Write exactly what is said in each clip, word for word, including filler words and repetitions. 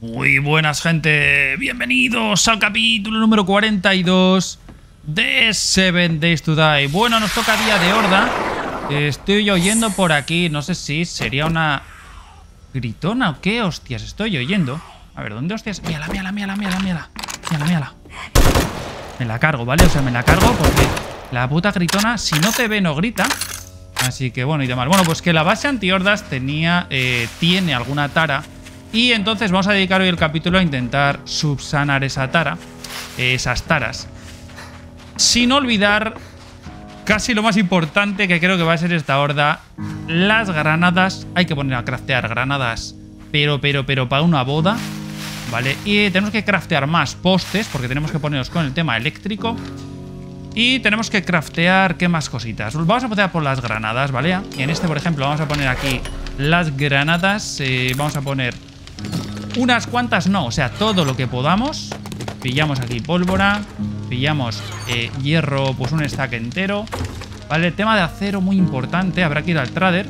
Muy buenas, gente, bienvenidos al capítulo número cuarenta y dos de Seven Days to Die. Bueno, nos toca día de horda. Estoy oyendo por aquí, no sé si sería una gritona o qué hostias estoy oyendo. A ver, ¿dónde hostias? Mírala, mírala, mírala, mírala, mírala. Mírala, mírala. Me la cargo, ¿vale? O sea, me la cargo porque la puta gritona, si no te ve, no grita. Así que bueno y demás. Bueno, pues que la base anti-hordas tenía, eh, tiene alguna tara. Y entonces vamos a dedicar hoy el capítulo a intentar subsanar esa tara, esas taras. Sin olvidar casi lo más importante que creo que va a ser esta horda, las granadas. Hay que poner a craftear granadas, pero, pero, pero para una boda, ¿vale? Y tenemos que craftear más postes, porque tenemos que ponernos con el tema eléctrico. Y tenemos que craftear, ¿qué más cositas? Vamos a empezar por las granadas, ¿vale? Y en este, por ejemplo, vamos a poner aquí las granadas. Eh, vamos a poner unas cuantas, no, o sea, todo lo que podamos. Pillamos aquí pólvora, pillamos eh, hierro, pues un stack entero. Vale, el tema de acero muy importante. Habrá que ir al trader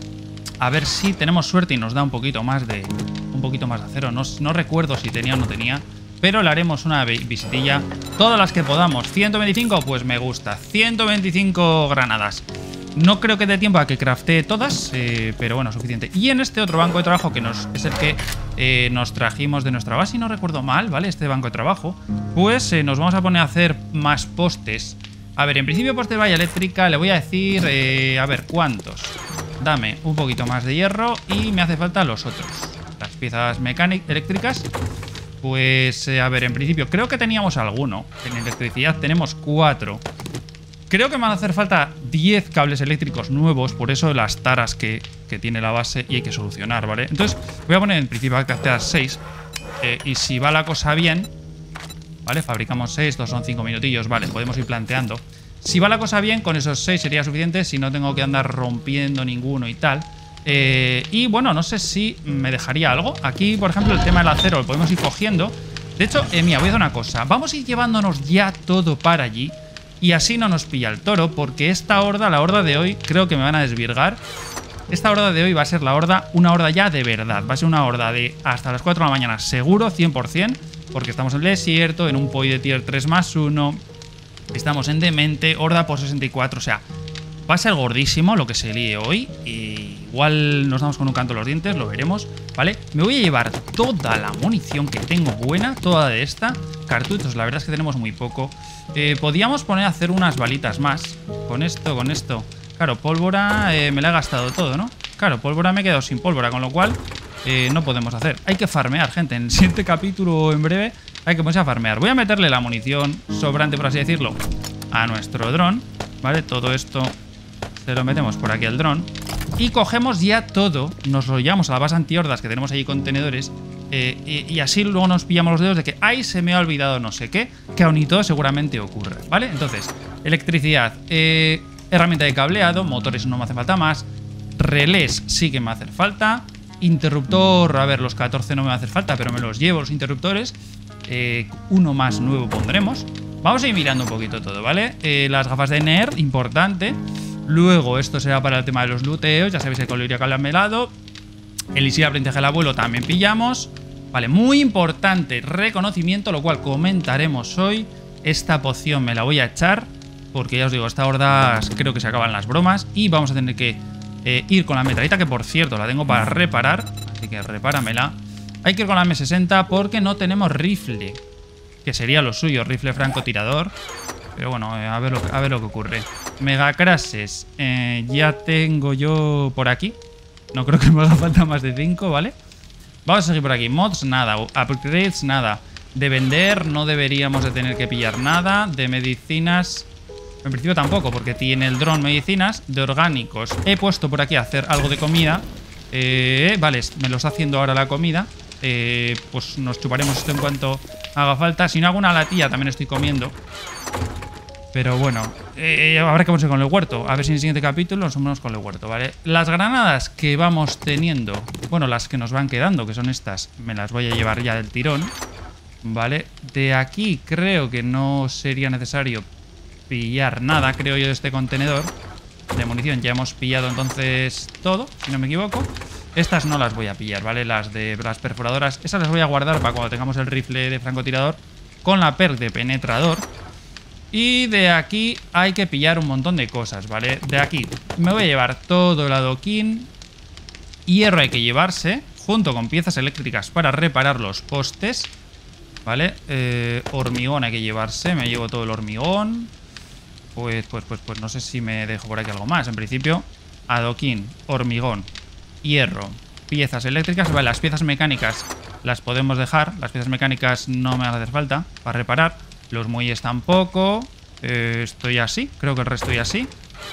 a ver si tenemos suerte y nos da un poquito más de un poquito más de acero. No, no recuerdo si tenía o no tenía, pero le haremos una visitilla. Todas las que podamos. ciento veinticinco, pues me gusta. ciento veinticinco granadas. No creo que dé tiempo a que craftee todas, eh, pero bueno, suficiente. Y en este otro banco de trabajo, que nos, es el que eh, nos trajimos de nuestra base, y no recuerdo mal, ¿vale? Este banco de trabajo, pues eh, nos vamos a poner a hacer más postes. A ver, en principio postes de valla eléctrica, le voy a decir, eh, a ver, ¿cuántos? Dame un poquito más de hierro y me hace falta los otros. Las piezas mecánicas, eléctricas. Pues, eh, a ver, en principio creo que teníamos alguno. En electricidad tenemos cuatro. Creo que me van a hacer falta diez cables eléctricos nuevos, por eso las taras que, que tiene la base y hay que solucionar, ¿vale? Entonces voy a poner en principio a craftear seis. Eh, y si va la cosa bien, ¿vale? Fabricamos seis, estos son cinco minutillos, vale, podemos ir planteando. Si va la cosa bien, con esos seis sería suficiente, si no tengo que andar rompiendo ninguno y tal. Eh, y bueno, no sé si me dejaría algo. Aquí, por ejemplo, el tema del acero lo podemos ir cogiendo. De hecho, eh, mira, voy a hacer una cosa. Vamos a ir llevándonos ya todo para allí. Y así no nos pilla el toro, porque esta horda, la horda de hoy, creo que me van a desvirgar. Esta horda de hoy va a ser la horda, una horda ya de verdad. Va a ser una horda de hasta las cuatro de la mañana, seguro, cien por cien. Porque estamos en el desierto, en un poi de tier tres más uno. Estamos en demente, horda por sesenta y cuatro, o sea, va a ser gordísimo lo que se líe hoy. Y igual nos damos con un canto en los dientes, lo veremos, ¿vale? Me voy a llevar toda la munición que tengo buena, toda de esta. Cartuchos, la verdad es que tenemos muy poco. Eh, podíamos poner a hacer unas balitas más. Con esto, con esto. Claro, pólvora eh, me la he gastado todo, ¿no? Claro, pólvora me he quedado sin pólvora, con lo cual eh, no podemos hacer. Hay que farmear, gente. En el siguiente capítulo, en breve, hay que ponerse a farmear. Voy a meterle la munición sobrante, por así decirlo, a nuestro dron, ¿vale? Todo esto se lo metemos por aquí al dron. Y cogemos ya todo, nos lo llevamos a la base anti-hordas, que tenemos allí contenedores. Eh, y, y así luego nos pillamos los dedos de que ¡ay! Se me ha olvidado no sé qué, que aún y todo seguramente ocurre, ¿vale? Entonces, electricidad, eh, herramienta de cableado, motores no me hace falta más, relés sí que me hace falta, interruptor, a ver, los catorce no me hace falta, pero me los llevo los interruptores, eh, uno más nuevo pondremos. Vamos a ir mirando un poquito todo, ¿vale? Eh, las gafas de N E R, importante. Luego esto será para el tema de los looteos, ya sabéis el colorio calamelado. Elixir de aprendizaje del abuelo también pillamos. Vale, muy importante, reconocimiento, lo cual comentaremos hoy. Esta poción me la voy a echar, porque ya os digo, esta horda creo que se acaban las bromas. Y vamos a tener que eh, ir con la metralleta, que por cierto la tengo para reparar. Así que repáramela. Hay que ir con la M sesenta porque no tenemos rifle, que sería lo suyo, rifle francotirador. Pero bueno, eh, a, ver lo que, a ver lo que ocurre. Megacrases, eh, ya tengo yo por aquí. No creo que me haga falta más de cinco, ¿vale? Vamos a seguir por aquí. Mods, nada. Upgrades, nada. De vender, no deberíamos de tener que pillar nada. De medicinas, en principio tampoco, porque tiene el dron medicinas. De orgánicos, he puesto por aquí a hacer algo de comida. eh, Vale, me lo está haciendo ahora la comida. eh, Pues nos chuparemos esto en cuanto haga falta. Si no hago una latilla, también estoy comiendo. Pero bueno, eh, habrá que ponerse con el huerto. A ver si en el siguiente capítulo nos ponemos con el huerto, ¿vale? Las granadas que vamos teniendo, bueno, las que nos van quedando, que son estas, me las voy a llevar ya del tirón, ¿vale? De aquí creo que no sería necesario pillar nada, creo yo, de este contenedor de munición. Ya hemos pillado entonces todo, si no me equivoco. Estas no las voy a pillar, ¿vale? Las de las perforadoras, esas las voy a guardar para cuando tengamos el rifle de francotirador con la perk de penetrador. Y de aquí hay que pillar un montón de cosas, ¿vale? De aquí me voy a llevar todo el adoquín. Hierro hay que llevarse, junto con piezas eléctricas para reparar los postes, ¿vale? Eh, hormigón hay que llevarse, me llevo todo el hormigón. Pues, pues, pues, pues no sé si me dejo por aquí algo más. En principio, adoquín, hormigón, hierro, piezas eléctricas. Vale, las piezas mecánicas las podemos dejar. Las piezas mecánicas no me hacen falta para reparar. Los muelles tampoco. Eh, estoy así, creo que el resto estoy así.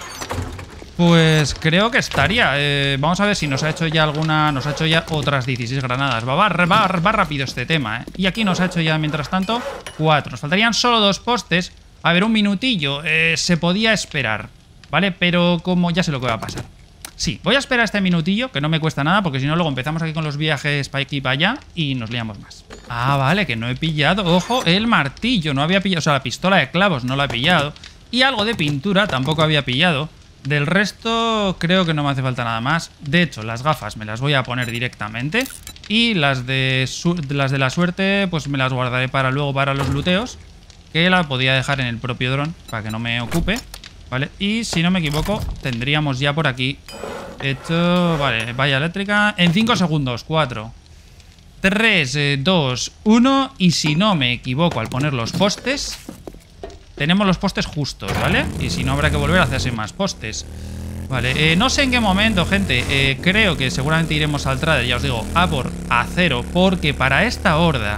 Pues creo que estaría. Eh, vamos a ver si nos ha hecho ya alguna... Nos ha hecho ya otras dieciséis granadas. Va, va, va, va rápido este tema, ¿eh? Y aquí nos ha hecho ya, mientras tanto, cuatro. Nos faltarían solo dos postes. A ver, un minutillo. Eh, se podía esperar, ¿vale? Pero como ya sé lo que va a pasar. Sí, voy a esperar este minutillo, que no me cuesta nada, porque si no luego empezamos aquí con los viajes para aquí y para allá y nos liamos más. Ah, vale, que no he pillado. Ojo, el martillo. No había pillado... O sea, la pistola de clavos no la he pillado. Y algo de pintura tampoco había pillado. Del resto creo que no me hace falta nada más. De hecho, las gafas me las voy a poner directamente. Y las de, las de la suerte pues me las guardaré para luego para los looteos, que la podía dejar en el propio dron para que no me ocupe, ¿vale? Y si no me equivoco tendríamos ya por aquí hecho... Vale, valla eléctrica en cinco segundos. Cuatro, tres, dos, uno. Y si no me equivoco al poner los postes... Tenemos los postes justos, ¿vale? Y si no habrá que volver a hacerse más postes. Vale, eh, no sé en qué momento, gente. eh, Creo que seguramente iremos al trader, ya os digo, a por acero. Porque para esta horda,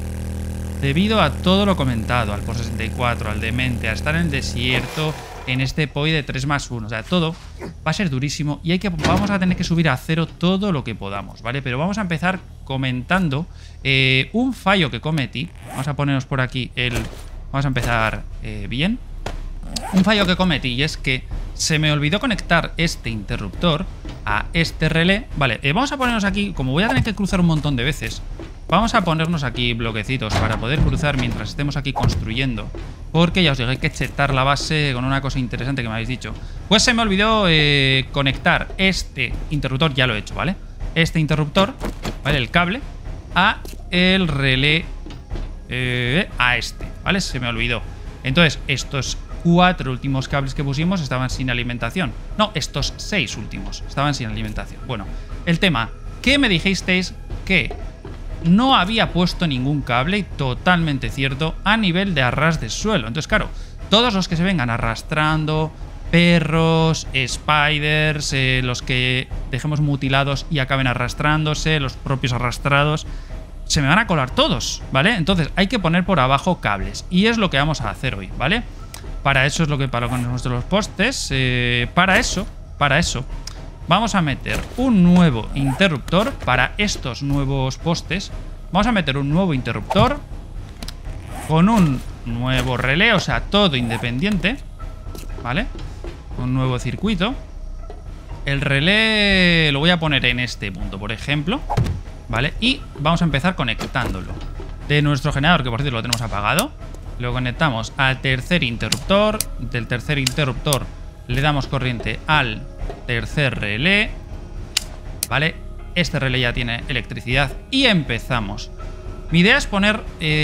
debido a todo lo comentado, al por sesenta y cuatro, al demente, a estar en el desierto, en este poi de tres más uno, o sea, todo va a ser durísimo. Y hay que, vamos a tener que subir a cero todo lo que podamos, ¿vale? Pero vamos a empezar comentando eh, un fallo que cometí. Vamos a ponernos por aquí el... Vamos a empezar eh, bien. Un fallo que cometí, y es que se me olvidó conectar este interruptor a este relé. Vale, eh, vamos a ponernos aquí, como voy a tener que cruzar un montón de veces, vamos a ponernos aquí bloquecitos para poder cruzar mientras estemos aquí construyendo. Porque ya os digo, hay que chetar la base con una cosa interesante que me habéis dicho. Pues se me olvidó eh, conectar este interruptor, ya lo he hecho, ¿vale? Este interruptor, ¿vale? El cable, a el relé, eh, a este, ¿vale? Se me olvidó. Entonces, estos cuatro últimos cables que pusimos estaban sin alimentación. No, estos seis últimos estaban sin alimentación. Bueno, el tema, que me dijisteis que no había puesto ningún cable, y totalmente cierto, a nivel de arras de suelo. Entonces, claro, todos los que se vengan arrastrando, perros, spiders, eh, los que dejemos mutilados y acaben arrastrándose, los propios arrastrados, se me van a colar todos, ¿vale? Entonces hay que poner por abajo cables, y es lo que vamos a hacer hoy, ¿vale? Para eso es lo que para con nuestros postes, eh, para eso, para eso vamos a meter un nuevo interruptor para estos nuevos postes. Vamos a meter un nuevo interruptor con un nuevo relé, o sea, todo independiente, ¿vale? Un nuevo circuito. El relé lo voy a poner en este punto, por ejemplo, ¿vale? Y vamos a empezar conectándolo de nuestro generador, que por cierto lo tenemos apagado. Lo conectamos al tercer interruptor. Del tercer interruptor le damos corriente al tercer relé, ¿vale? Este relé ya tiene electricidad y empezamos. Mi idea es poner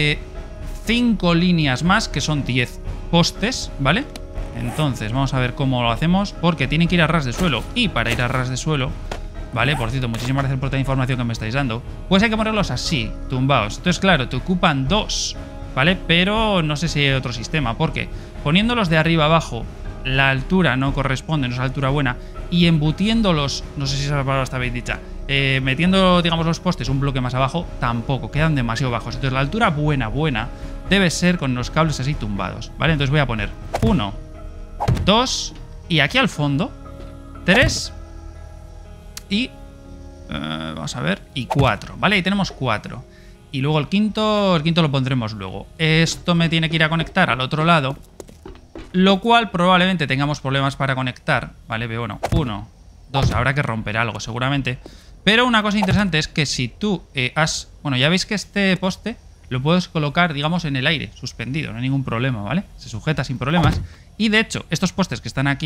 cinco líneas más, que son diez postes, ¿vale? Entonces vamos a ver cómo lo hacemos, porque tienen que ir a ras de suelo. Y para ir a ras de suelo, ¿vale? Por cierto, muchísimas gracias por toda la información que me estáis dando. Pues hay que ponerlos así, tumbados. Entonces, claro, te ocupan dos, ¿vale? Pero no sé si hay otro sistema, porque poniéndolos de arriba abajo, la altura no corresponde, no es la altura buena, y embutiéndolos, no sé si esa palabra está bien dicha, eh, metiendo, digamos, los postes un bloque más abajo, tampoco, quedan demasiado bajos. Entonces la altura buena, buena, debe ser con los cables así tumbados, ¿vale? Entonces voy a poner uno, dos, y aquí al fondo, tres, y, uh, vamos a ver, y cuatro, ¿vale? Y tenemos cuatro. Y luego el quinto, el quinto lo pondremos luego. Esto me tiene que ir a conectar al otro lado, lo cual probablemente tengamos problemas para conectar, ¿vale? Pero bueno, uno, dos, habrá que romper algo seguramente. Pero una cosa interesante es que si tú eh, has... Bueno, ya veis que este poste lo puedes colocar, digamos, en el aire, suspendido, no hay ningún problema, ¿vale? Se sujeta sin problemas. Y de hecho, estos postes que están aquí,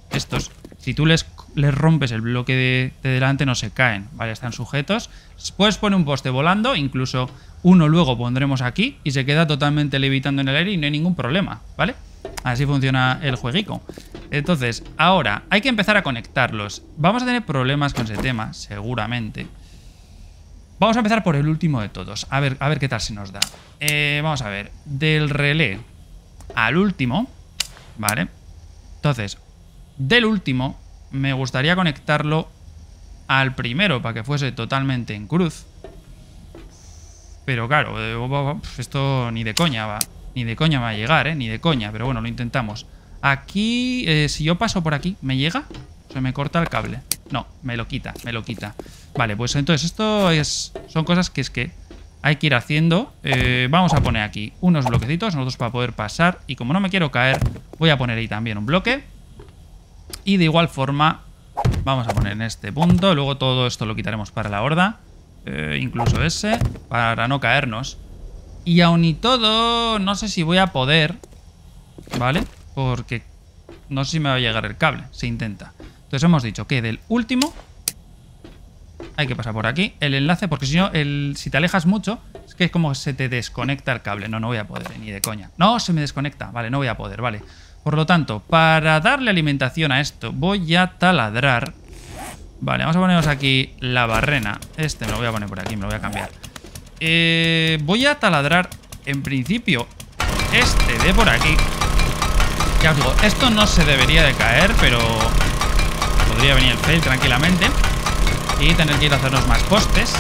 estos, si tú les, les rompes el bloque de, de delante, no se caen, ¿vale? Están sujetos. Puedes poner un poste volando, incluso uno luego pondremos aquí y se queda totalmente levitando en el aire y no hay ningún problema, ¿vale? Así funciona el jueguico. Entonces, ahora hay que empezar a conectarlos. Vamos a tener problemas con ese tema, seguramente. Vamos a empezar por el último de todos. A ver, a ver qué tal se nos da. Eh, vamos a ver. Del relé al último, ¿vale? Entonces, del último me gustaría conectarlo al primero para que fuese totalmente en cruz. Pero claro, eh, esto ni de coña va. Ni de coña va a llegar, ¿eh? Ni de coña. Pero bueno, lo intentamos. Aquí, eh, si yo paso por aquí, ¿me llega? Se me corta el cable. No, me lo quita, me lo quita. Vale, pues entonces esto es son cosas que es que hay que ir haciendo. Eh, vamos a poner aquí unos bloquecitos nosotros para poder pasar. Y como no me quiero caer, voy a poner ahí también un bloque. Y de igual forma, vamos a poner en este punto. Luego todo esto lo quitaremos para la horda. Eh, incluso ese, para no caernos. Y aun y todo, no sé si voy a poder, ¿vale? Porque no sé si me va a llegar el cable. Se intenta. Entonces hemos dicho que del último hay que pasar por aquí. El enlace, porque si no, el, si te alejas mucho, es que es como se te desconecta el cable. No, no voy a poder, ni de coña. No, se me desconecta. Vale, no voy a poder, vale. Por lo tanto, para darle alimentación a esto, voy a taladrar. Vale, vamos a ponernos aquí la barrena. Este me lo voy a poner por aquí, me lo voy a cambiar. Eh, voy a taladrar, en principio, este de por aquí. Ya os digo, esto no se debería de caer, pero podría venir el fail tranquilamente. Y tener que ir a hacernos más postes.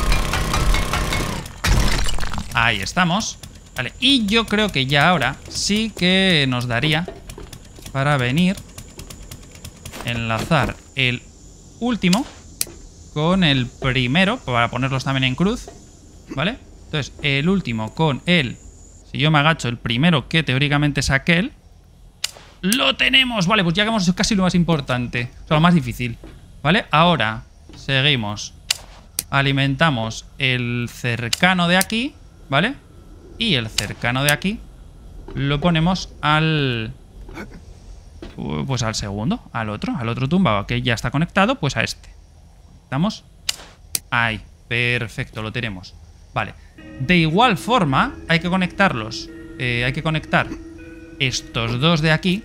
Ahí estamos. Vale, y yo creo que ya ahora sí que nos daría para venir, enlazar el último con el primero, para ponerlos también en cruz, ¿vale? Entonces, el último con el, si yo me agacho, el primero que teóricamente es aquel, ¡lo tenemos! Vale, pues ya que hemos hecho casi lo más importante, o sea, lo más difícil, ¿vale? Ahora seguimos, alimentamos el cercano de aquí, ¿vale? Y el cercano de aquí lo ponemos al... Pues al segundo, al otro, al otro tumbado, que ya está conectado, pues a este. ¿Estamos? Ahí, perfecto, lo tenemos. Vale, de igual forma hay que conectarlos, eh, hay que conectar estos dos de aquí,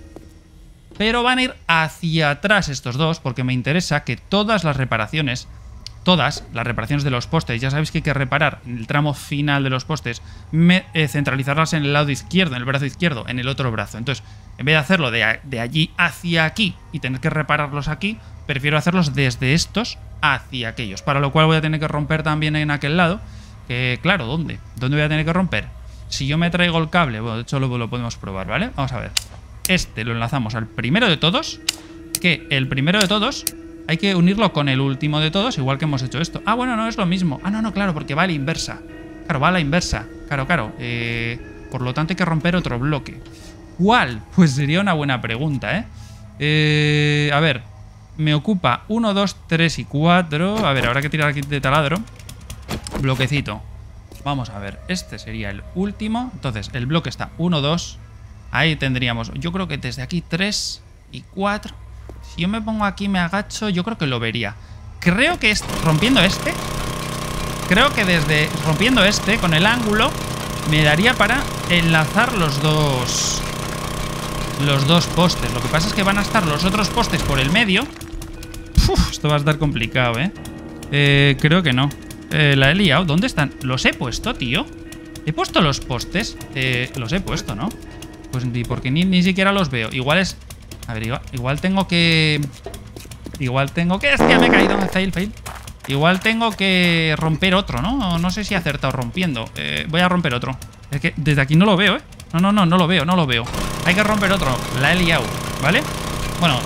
pero van a ir hacia atrás estos dos, porque me interesa que todas las reparaciones, todas las reparaciones de los postes, ya sabéis que hay que reparar en el tramo final de los postes, me, eh, centralizarlas en el lado izquierdo, en el brazo izquierdo, en el otro brazo. Entonces, en vez de hacerlo de, de allí hacia aquí y tener que repararlos aquí, prefiero hacerlos desde estos hacia aquellos. Para lo cual voy a tener que romper también en aquel lado. Que claro, ¿dónde? ¿Dónde voy a tener que romper? Si yo me traigo el cable, bueno, de hecho lo, lo podemos probar, ¿vale? Vamos a ver. Este lo enlazamos al primero de todos, que el primero de todos hay que unirlo con el último de todos, igual que hemos hecho esto. Ah, bueno, no es lo mismo. Ah, no, no, claro, porque va a la inversa. Claro, va a la inversa. Claro, claro. Eh, por lo tanto hay que romper otro bloque. ¿Cuál? Pues sería una buena pregunta, ¿eh? eh a ver, me ocupa uno, dos, tres y cuatro. A ver, habrá que tirar aquí de taladro. Bloquecito. Vamos a ver, este sería el último. Entonces, el bloque está uno, dos. Ahí tendríamos, yo creo que desde aquí tres y cuatro. Si yo me pongo aquí, me agacho, yo creo que lo vería. Creo que es, rompiendo este, creo que desde rompiendo este, con el ángulo, me daría para enlazar los dos Los dos postes. Lo que pasa es que van a estar los otros postes por el medio. Uf, esto va a estar complicado, ¿eh? eh creo que no. Eh, la he liado. ¿Dónde están? Los he puesto, tío. He puesto los postes. Eh, los he puesto, ¿no? Pues ni porque ni, ni siquiera los veo. Igual es... A ver, igual, igual tengo que... Igual tengo que... ¡Hostia, me he caído! Fail, fail. Igual tengo que romper otro, ¿no? No sé si he acertado rompiendo. Eh, voy a romper otro. Es que desde aquí no lo veo, ¿eh? No, no, no, no lo veo, no lo veo. Hay que romper otro. La he liado, ¿vale? Bueno...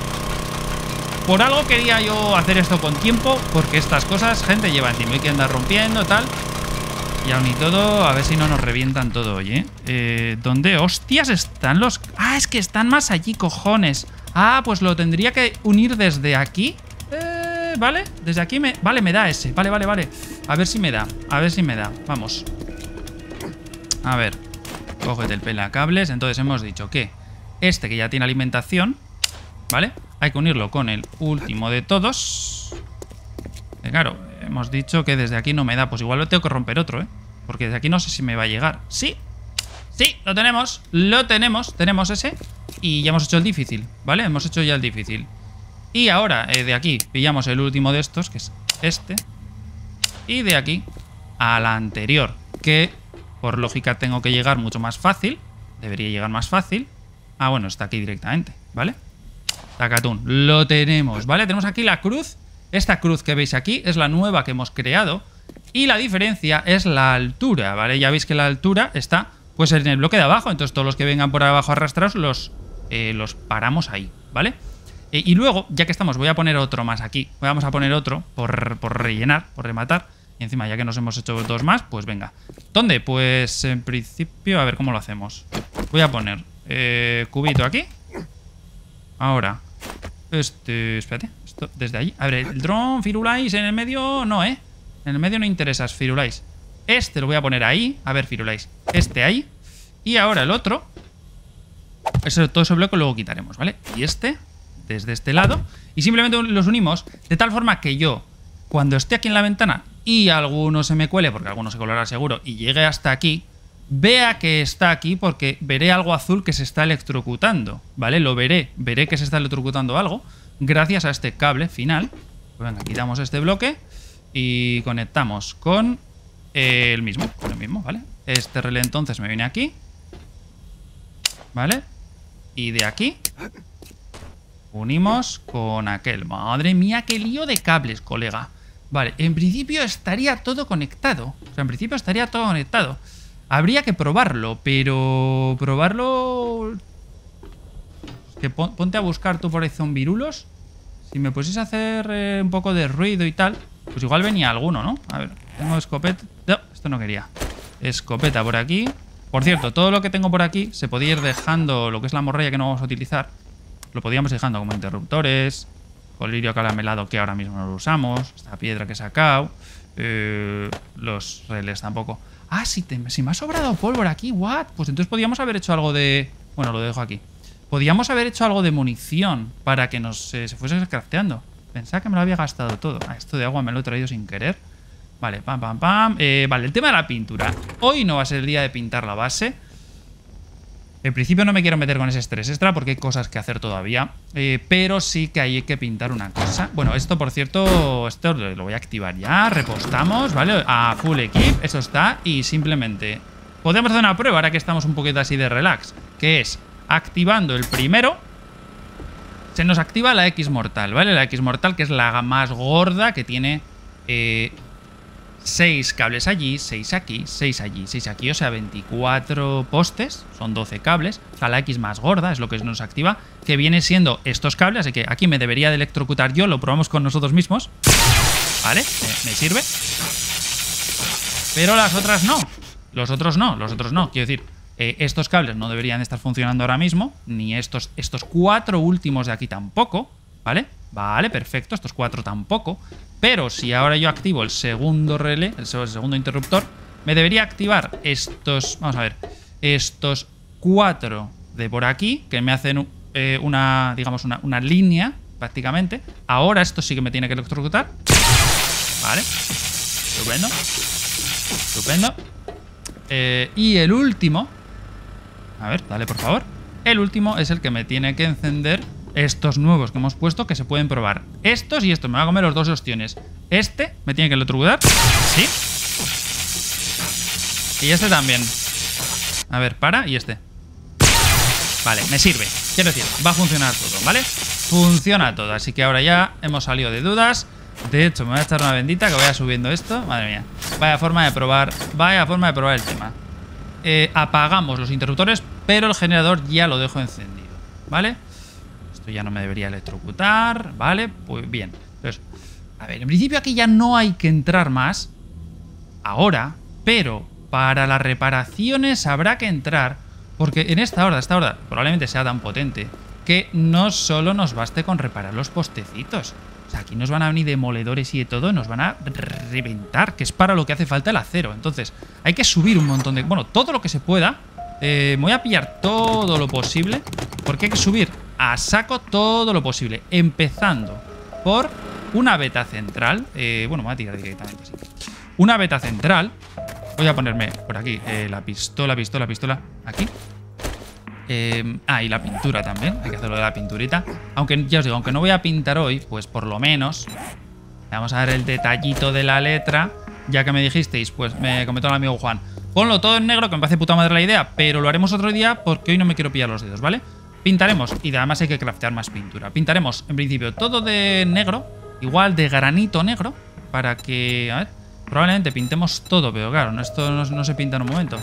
Por algo quería yo hacer esto con tiempo, porque estas cosas, gente, llevan tiempo. Hay que andar rompiendo, tal. Y aún y todo, a ver si no nos revientan todo hoy, ¿eh? eh ¿Dónde hostias están los...? Ah, es que están más allí, cojones. Ah, pues lo tendría que unir desde aquí. Eh, ¿Vale? Desde aquí me... Vale, me da ese. Vale, vale, vale. A ver si me da. A ver si me da. Vamos. A ver. Cógete el pelacables. Entonces hemos dicho que este que ya tiene alimentación... ¿vale? Hay que unirlo con el último de todos. Que claro, hemos dicho que desde aquí no me da. Pues igual lo tengo que romper otro, ¿eh? Porque desde aquí no sé si me va a llegar. ¡Sí! ¡Sí! Lo tenemos. Lo tenemos. Tenemos ese. Y ya hemos hecho el difícil, ¿vale? Hemos hecho ya el difícil. Y ahora, eh, de aquí, pillamos el último de estos, que es este. Y de aquí a la anterior, que por lógica tengo que llegar mucho más fácil. Debería llegar más fácil. Ah, bueno, está aquí directamente, ¿vale? Tacatún, lo tenemos, ¿vale? Tenemos aquí la cruz. Esta cruz que veis aquí es la nueva que hemos creado. Y la diferencia es la altura, ¿vale? Ya veis que la altura está pues en el bloque de abajo. Entonces todos los que vengan por abajo arrastrados los, eh, los paramos ahí, ¿vale? Eh, y luego, ya que estamos, voy a poner otro más aquí. Vamos a poner otro por, por rellenar, por rematar. Y encima, ya que nos hemos hecho dos más, pues venga. ¿Dónde? Pues en principio, a ver cómo lo hacemos. Voy a poner eh, cubito aquí. Ahora, este... espérate, esto desde allí. A ver, el dron, Firulais, en el medio no, ¿eh? En el medio no interesas, Firulais. Este lo voy a poner ahí. A ver, Firulais. Este ahí. Y ahora el otro. Eso, todo ese bloque luego quitaremos, ¿vale? Y este, desde este lado. Y simplemente los unimos de tal forma que yo, cuando esté aquí en la ventana y alguno se me cuele, porque alguno se colará seguro, y llegue hasta aquí, vea que está aquí porque veré algo azul que se está electrocutando, ¿vale? Lo veré, veré que se está electrocutando algo gracias a este cable final. Pues venga, quitamos este bloque y conectamos con el mismo, con el mismo, ¿vale? Este relé entonces me viene aquí, ¿vale? Y de aquí unimos con aquel. Madre mía, qué lío de cables, colega. Vale, en principio estaría todo conectado. O sea, en principio estaría todo conectado. Habría que probarlo, pero... probarlo... Que pon, ponte a buscar tú por ahí zombirulos. Si me pusieses a hacer eh, un poco de ruido y tal, pues igual venía alguno, ¿no? A ver, tengo escopeta... No, esto no quería. Escopeta por aquí. Por cierto, todo lo que tengo por aquí se podía ir dejando, lo que es la morralla que no vamos a utilizar. Lo podíamos ir dejando como interruptores, colirio caramelado que ahora mismo no lo usamos, esta piedra que he sacado, eh, los relés tampoco. Ah, si, te, si me ha sobrado pólvora aquí, what? Pues entonces podíamos haber hecho algo de... Bueno, lo dejo aquí. Podíamos haber hecho algo de munición para que nos eh, se fuese crafteando. Pensaba que me lo había gastado todo. Ah, esto de agua me lo he traído sin querer. Vale, pam, pam, pam. Eh, vale, el tema de la pintura. Hoy no va a ser el día de pintar la base. En principio no me quiero meter con ese estrés extra porque hay cosas que hacer todavía. Eh, pero sí que hay que pintar una cosa. Bueno, esto por cierto, esto lo voy a activar ya. Repostamos, ¿vale? A full equip, eso está. Y simplemente podemos hacer una prueba ahora que estamos un poquito así de relax. Que es, activando el primero, se nos activa la X mortal, ¿vale? La X mortal, que es la más gorda, que tiene... Eh, seis cables allí, seis aquí, seis allí, seis aquí, o sea, veinticuatro postes, son doce cables. O sea, la X más gorda es lo que nos activa, que viene siendo estos cables, así que aquí me debería de electrocutar yo, lo probamos con nosotros mismos. Vale, me, me sirve. Pero las otras no, los otros no, los otros no, quiero decir, eh, estos cables no deberían estar funcionando ahora mismo, ni estos, estos cuatro últimos de aquí tampoco, ¿vale? Vale, perfecto, estos cuatro tampoco. Pero si ahora yo activo el segundo relé, el segundo interruptor, me debería activar estos, vamos a ver, estos cuatro de por aquí, que me hacen eh, una, digamos, una, una línea, prácticamente. Ahora esto sí que me tiene que electrocutar. Vale, estupendo. Estupendo. Eh, y el último, a ver, dale por favor. El último es el que me tiene que encender estos nuevos que hemos puesto, que se pueden probar. Estos y estos. Me va a comer los dos opciones. Este me tiene que electrocutar. Sí. Y este también. A ver, para. Y este. Vale, me sirve. Quiero decir, va a funcionar todo, ¿vale? Funciona todo. Así que ahora ya hemos salido de dudas. De hecho, me voy a echar una bendita que vaya subiendo esto. Madre mía. Vaya forma de probar. Vaya forma de probar el tema. Eh, apagamos los interruptores, pero el generador ya lo dejo encendido, ¿vale? Ya no me debería electrocutar, ¿vale? Pues bien. Entonces, a ver, en principio aquí ya no hay que entrar más ahora, pero para las reparaciones habrá que entrar, porque en esta horda, esta horda probablemente sea tan potente que no solo nos baste con reparar los postecitos. O sea, aquí nos van a venir demoledores y de todo, nos van a reventar, que es para lo que hace falta el acero. Entonces, hay que subir un montón de... Bueno, todo lo que se pueda. Eh, me voy a pillar todo lo posible, porque hay que subir a saco todo lo posible. Empezando por una beta central. Eh, bueno, me voy a tirar directamente así. Una beta central. Voy a ponerme por aquí eh, la pistola, pistola, pistola. Aquí. Eh, ah, y la pintura también. Hay que hacerlo de la pinturita. Aunque ya os digo, aunque no voy a pintar hoy, pues por lo menos vamos a ver el detallito de la letra. Ya que me dijisteis, pues me comentó el amigo Juan, ponlo todo en negro, que me parece puta madre la idea, pero lo haremos otro día porque hoy no me quiero pillar los dedos, ¿vale? Pintaremos, y además hay que craftear más pintura. Pintaremos, en principio, todo de negro, igual de granito negro, para que... A ver, probablemente pintemos todo, pero claro, no, esto no, no se pinta en un momento.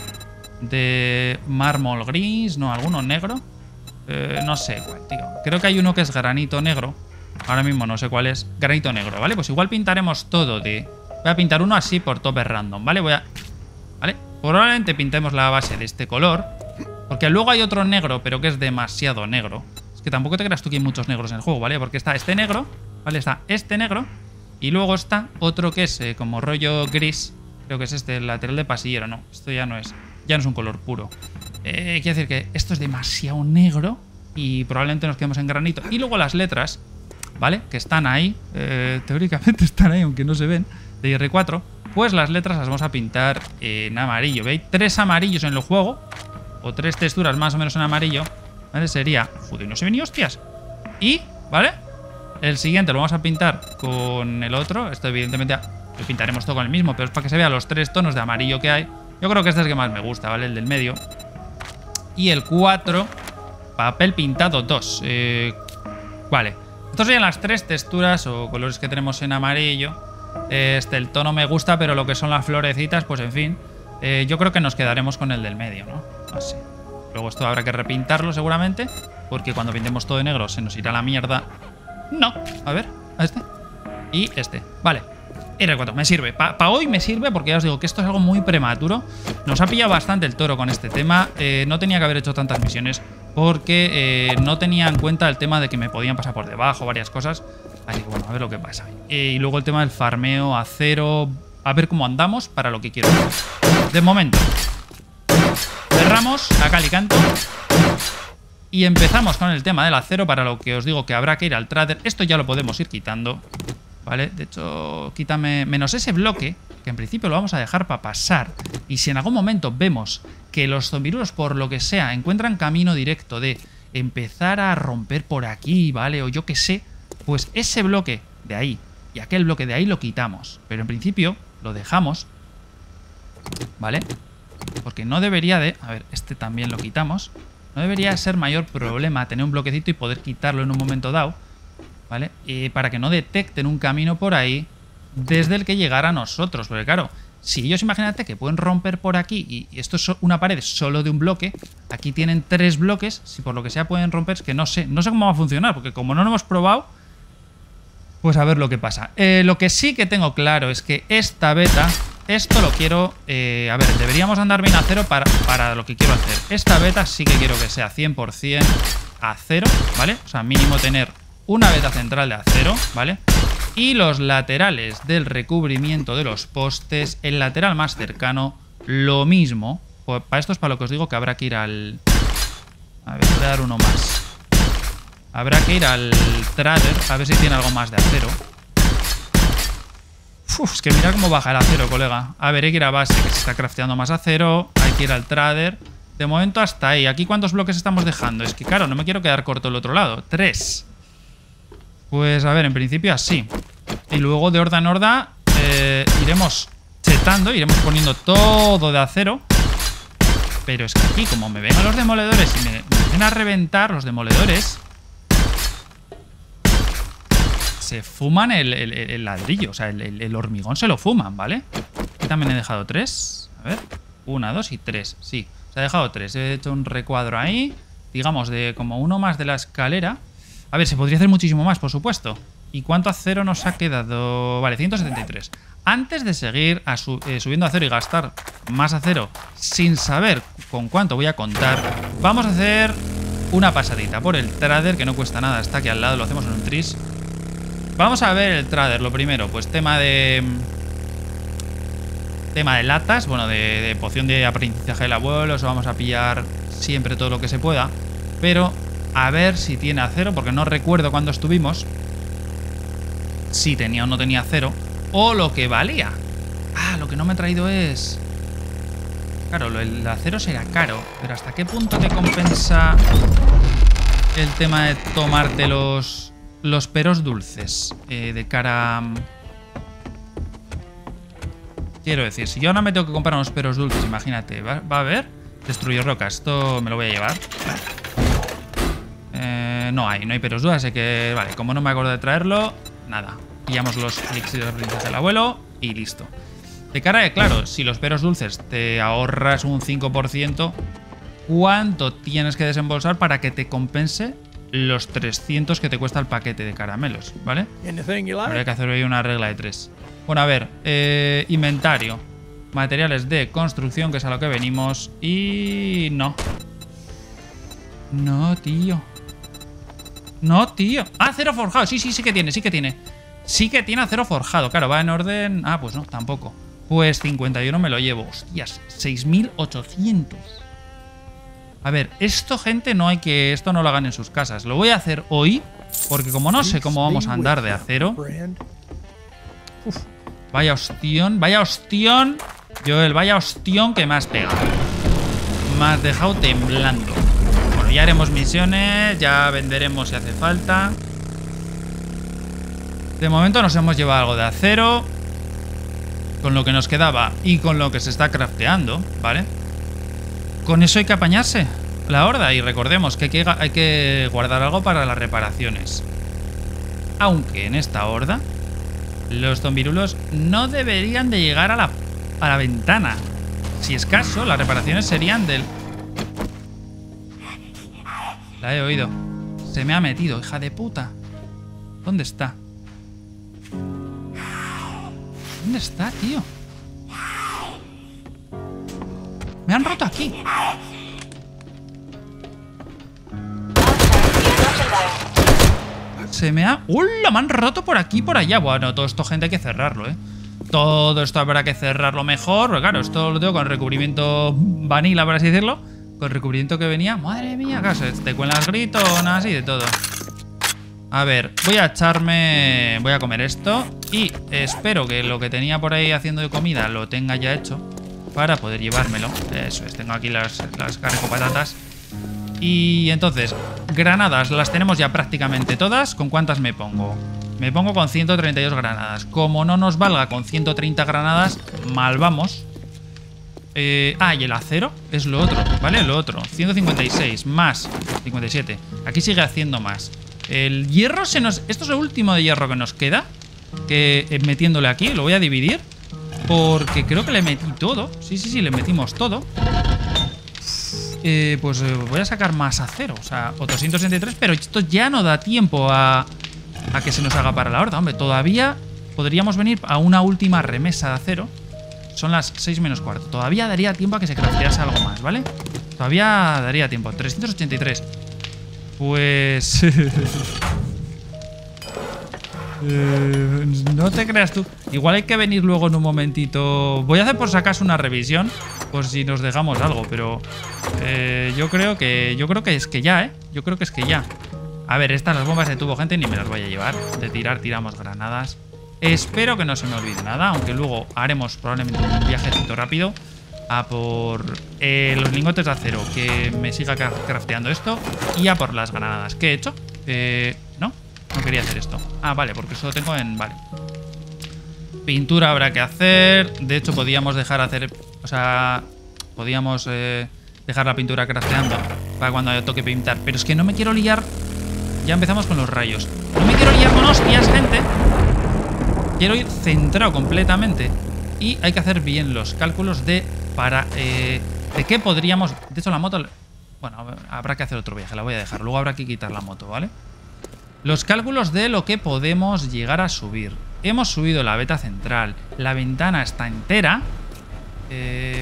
De mármol gris, no, alguno negro. Eh, no sé cuál, tío. Creo que hay uno que es granito negro. Ahora mismo no sé cuál es. Granito negro, ¿vale? Pues igual pintaremos todo de... Voy a pintar uno así por tope random, ¿vale? Voy a... ¿Vale? Probablemente pintemos la base de este color. Porque luego hay otro negro, pero que es demasiado negro. Es que tampoco te creas tú que hay muchos negros en el juego, ¿vale? Porque está este negro, ¿vale? Está este negro. Y luego está otro que es eh, como rollo gris. Creo que es este, el lateral de pasillero. No, esto ya no es. Ya no es un color puro. Eh, quiere decir que esto es demasiado negro. Y probablemente nos quedemos en granito. Y luego las letras, ¿vale? Que están ahí. Eh, teóricamente están ahí, aunque no se ven. De R cuatro, pues las letras las vamos a pintar en amarillo. ¿Veis? Tres amarillos en el juego, o tres texturas más o menos en amarillo, ¿vale? Sería... Joder, no se ven ni hostias. Y, ¿vale? El siguiente lo vamos a pintar con el otro. Esto evidentemente lo pintaremos todo con el mismo, pero es para que se vean los tres tonos de amarillo que hay. Yo creo que este es el que más me gusta, ¿vale? El del medio. Y el cuatro, papel pintado dos. Eh, vale. Estos serían las tres texturas o colores que tenemos en amarillo. Este, el tono me gusta, pero lo que son las florecitas, pues en fin. Eh, yo creo que nos quedaremos con el del medio, ¿no? Así. Luego esto habrá que repintarlo seguramente, porque cuando pintemos todo de negro se nos irá la mierda. No. A ver, a este. Y este. Vale. R cuatro, me sirve. Para pa hoy me sirve porque ya os digo que esto es algo muy prematuro. Nos ha pillado bastante el toro con este tema. Eh, no tenía que haber hecho tantas misiones porque eh, no tenía en cuenta el tema de que me podían pasar por debajo, varias cosas. Así que bueno, a ver lo que pasa. Eh, y luego el tema del farmeo, acero... A ver cómo andamos para lo que quiero. De momento. Cerramos a cal y canto. Y empezamos con el tema del acero, para lo que os digo que habrá que ir al trader. Esto ya lo podemos ir quitando, ¿vale? De hecho, quítame menos ese bloque, que en principio lo vamos a dejar para pasar. Y si en algún momento vemos que los zombirulos, por lo que sea, encuentran camino directo de empezar a romper por aquí, ¿vale? O yo qué sé, pues ese bloque de ahí y aquel bloque de ahí lo quitamos. Pero en principio lo dejamos, ¿vale? Porque no debería de... A ver, este también lo quitamos. No debería ser mayor problema tener un bloquecito y poder quitarlo en un momento dado, ¿vale? Y para que no detecten un camino por ahí desde el que llegar a nosotros. Porque claro, si ellos, imagínate que pueden romper por aquí y esto es una pared solo de un bloque, aquí tienen tres bloques, si por lo que sea pueden romper, es que no sé, no sé cómo va a funcionar, porque como no lo hemos probado, pues a ver lo que pasa. Eh, lo que sí que tengo claro es que esta beta, esto lo quiero... Eh, a ver, deberíamos andar bien a cero para, para lo que quiero hacer. Esta beta sí que quiero que sea cien por cien acero, ¿vale? O sea, mínimo tener una beta central de acero, ¿vale? Y los laterales del recubrimiento de los postes, el lateral más cercano, lo mismo. Pues para esto es para lo que os digo que habrá que ir al... A ver, voy a dar uno más. Habrá que ir al trader a ver si tiene algo más de acero. Uf, es que mira cómo baja el acero, colega. A ver, hay que ir a base, que se está crafteando más acero. Hay que ir al trader. De momento hasta ahí. ¿Aquí cuántos bloques estamos dejando? Es que claro, no me quiero quedar corto el otro lado. Tres. Pues a ver, en principio así. Y luego de horda en horda eh, iremos chetando, iremos poniendo todo de acero. Pero es que aquí, como me vengan los demoledores y me, me ven a reventar los demoledores, se fuman el, el, el ladrillo, o sea, el, el, el hormigón se lo fuman, ¿vale? Aquí también he dejado tres. A ver, una, dos y tres. Sí, se ha dejado tres. He hecho un recuadro ahí, digamos, de como uno más de la escalera. A ver, se podría hacer muchísimo más, por supuesto. ¿Y cuánto acero nos ha quedado? Vale, ciento setenta y tres. Antes de seguir a su, eh, subiendo acero y gastar más acero sin saber con cuánto voy a contar, vamos a hacer una pasadita por el trader, que no cuesta nada, está aquí al lado, lo hacemos en un tris. Vamos a ver el trader, lo primero, pues tema de... Tema de latas, bueno, de, de poción de aprendizaje del abuelo, eso vamos a pillar siempre todo lo que se pueda. Pero a ver si tiene acero, porque no recuerdo cuándo estuvimos. Si tenía o no tenía acero. O lo que valía. Ah, lo que no me he traído es... Claro, lo- el acero será caro. Pero ¿hasta qué punto te compensa el tema de tomarte los, los peros dulces? Eh, de cara... a- Quiero decir, si yo ahora me tengo que comprar unos peros dulces, imagínate, ¿va, va a haber? Destruye rocas. Esto me lo voy a llevar. Eh, no hay, no hay peros dulces, así que... Vale, como no me acuerdo de traerlo, nada. Pillamos los elixires dulces del abuelo y listo. De cara de, claro, si los peros dulces te ahorras un cinco por ciento, ¿cuánto tienes que desembolsar para que te compense los trescientos que te cuesta el paquete de caramelos? ¿Vale? Habría que hacer ahí una regla de tres. Bueno, a ver, eh, inventario. Materiales de construcción, que es a lo que venimos. Y... no. No, tío. No, tío. Ah, acero forjado. Sí, sí, sí que tiene, sí que tiene. Sí que tiene acero forjado. Claro, va en orden... Ah, pues no, tampoco. Pues cincuenta y uno me lo llevo. Hostias, seis mil ochocientos. A ver, esto, gente, no hay que... Esto no lo hagan en sus casas. Lo voy a hacer hoy, porque como no sé cómo vamos a andar de acero... Uf, vaya hostión, vaya hostión. Joel, vaya hostión que me has pegado. Me has dejado temblando. Bueno, ya haremos misiones, ya venderemos si hace falta. De momento nos hemos llevado algo de acero, con lo que nos quedaba y con lo que se está crafteando, ¿vale? Con eso hay que apañarse la horda. Y recordemos que hay que, hay que guardar algo para las reparaciones. Aunque en esta horda los zombirulos no deberían de llegar a la, a la ventana. Si es caso, las reparaciones serían del... La he oído. Se me ha metido, hija de puta. ¿Dónde está? ¿Dónde está, tío? Me han roto aquí. Se me ha... ¡Hola! Me han roto por aquí y por allá. Bueno, todo esto, gente, hay que cerrarlo, ¿eh? Todo esto habrá que cerrarlo mejor. Pero claro, esto lo tengo con recubrimiento vanilla, por así decirlo. Con el recubrimiento que venía. Madre mía, acaso te cuelan las gritonas y de todo. A ver, voy a echarme... Voy a comer esto. Y espero que lo que tenía por ahí haciendo de comida lo tenga ya hecho, para poder llevármelo. Eso es, tengo aquí las, las carricopatatas. Y entonces, granadas las tenemos ya prácticamente todas. ¿Con cuántas me pongo? Me pongo con ciento treinta y dos granadas. Como no nos valga con ciento treinta granadas, mal vamos. Eh, ah, y el acero es lo otro, ¿vale? Lo otro, ciento cincuenta y seis más cincuenta y siete. Aquí sigue haciendo más. El hierro se nos... Esto es lo último de hierro que nos queda. Que eh, metiéndole aquí, lo voy a dividir. Porque creo que le metí todo. Sí, sí, sí, le metimos todo. Eh, pues eh, voy a sacar más acero. O sea, otros ciento sesenta y tres. Pero esto ya no da tiempo a, a que se nos haga para la horda. Hombre, todavía podríamos venir a una última remesa de acero. Son las seis menos cuarto. Todavía daría tiempo a que se craftease algo más, ¿vale? Todavía daría tiempo. trescientos ochenta y tres. Pues... eh, no te creas tú. Igual hay que venir luego en un momentito. Voy a hacer por si acaso una revisión, por si nos dejamos algo, pero eh, yo creo que yo creo que es que ya, ¿eh? Yo creo que es que ya. A ver, estas las bombas de tubo, gente, ni me las voy a llevar. De tirar, tiramos granadas. Espero que no se me olvide nada, aunque luego haremos probablemente un viajecito rápido a por eh, los lingotes de acero, que me siga crafteando esto, y a por las granadas. ¿Qué he hecho? Eh, no, no quería hacer esto. Ah, vale, porque eso lo tengo en... Vale. Pintura habrá que hacer. De hecho, podíamos dejar hacer... O sea, podíamos eh, dejar la pintura crafteando para cuando toque pintar. Pero es que no me quiero liar. Ya empezamos con los rayos. No me quiero liar con hostias, gente. Quiero ir centrado completamente. Y hay que hacer bien los cálculos de... Para... Eh, de qué podríamos... De hecho, la moto... Bueno, habrá que hacer otro viaje. La voy a dejar. Luego habrá que quitar la moto, ¿vale? Los cálculos de lo que podemos llegar a subir. Hemos subido la beta central. La ventana está entera. Eh...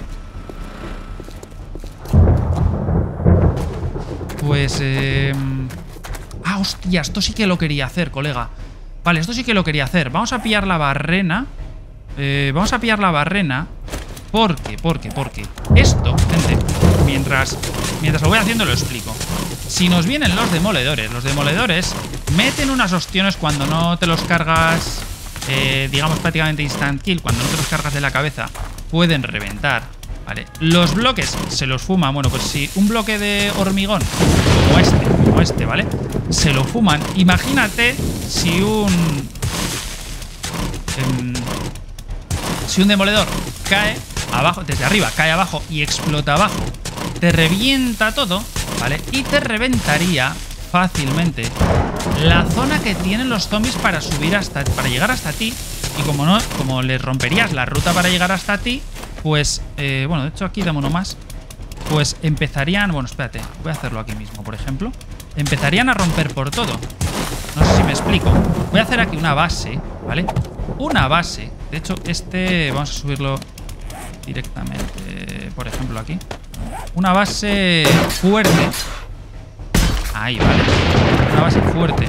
Pues... Eh... Ah, hostia, esto sí que lo quería hacer, colega. Vale, esto sí que lo quería hacer. Vamos a pillar la barrena. Eh, vamos a pillar la barrena. ¿Por qué? ¿Por qué? ¿Por qué? Esto, gente, mientras, mientras lo voy haciendo lo explico. Si nos vienen los demoledores, los demoledores meten unas ostiones cuando no te los cargas, eh, digamos prácticamente instant kill, cuando no te los cargas de la cabeza, pueden reventar, ¿vale? Los bloques se los fuman, bueno, pues si un bloque de hormigón, como este, como este, ¿vale? Se lo fuman, imagínate si un... Eh, si un demoledor cae abajo, desde arriba, cae abajo y explota abajo, te revienta todo, ¿vale? Y te reventaría fácilmente la zona que tienen los zombies para subir hasta, para llegar hasta ti. Y como no, como les romperías la ruta para llegar hasta ti, pues, eh, bueno, de hecho aquí dame uno más. Pues empezarían, bueno, espérate, voy a hacerlo aquí mismo, por ejemplo. Empezarían a romper por todo. No sé si me explico. Voy a hacer aquí una base, ¿vale? Una base. De hecho, este, vamos a subirlo directamente, por ejemplo, aquí. Una base fuerte. Ahí, vale. Una base fuerte.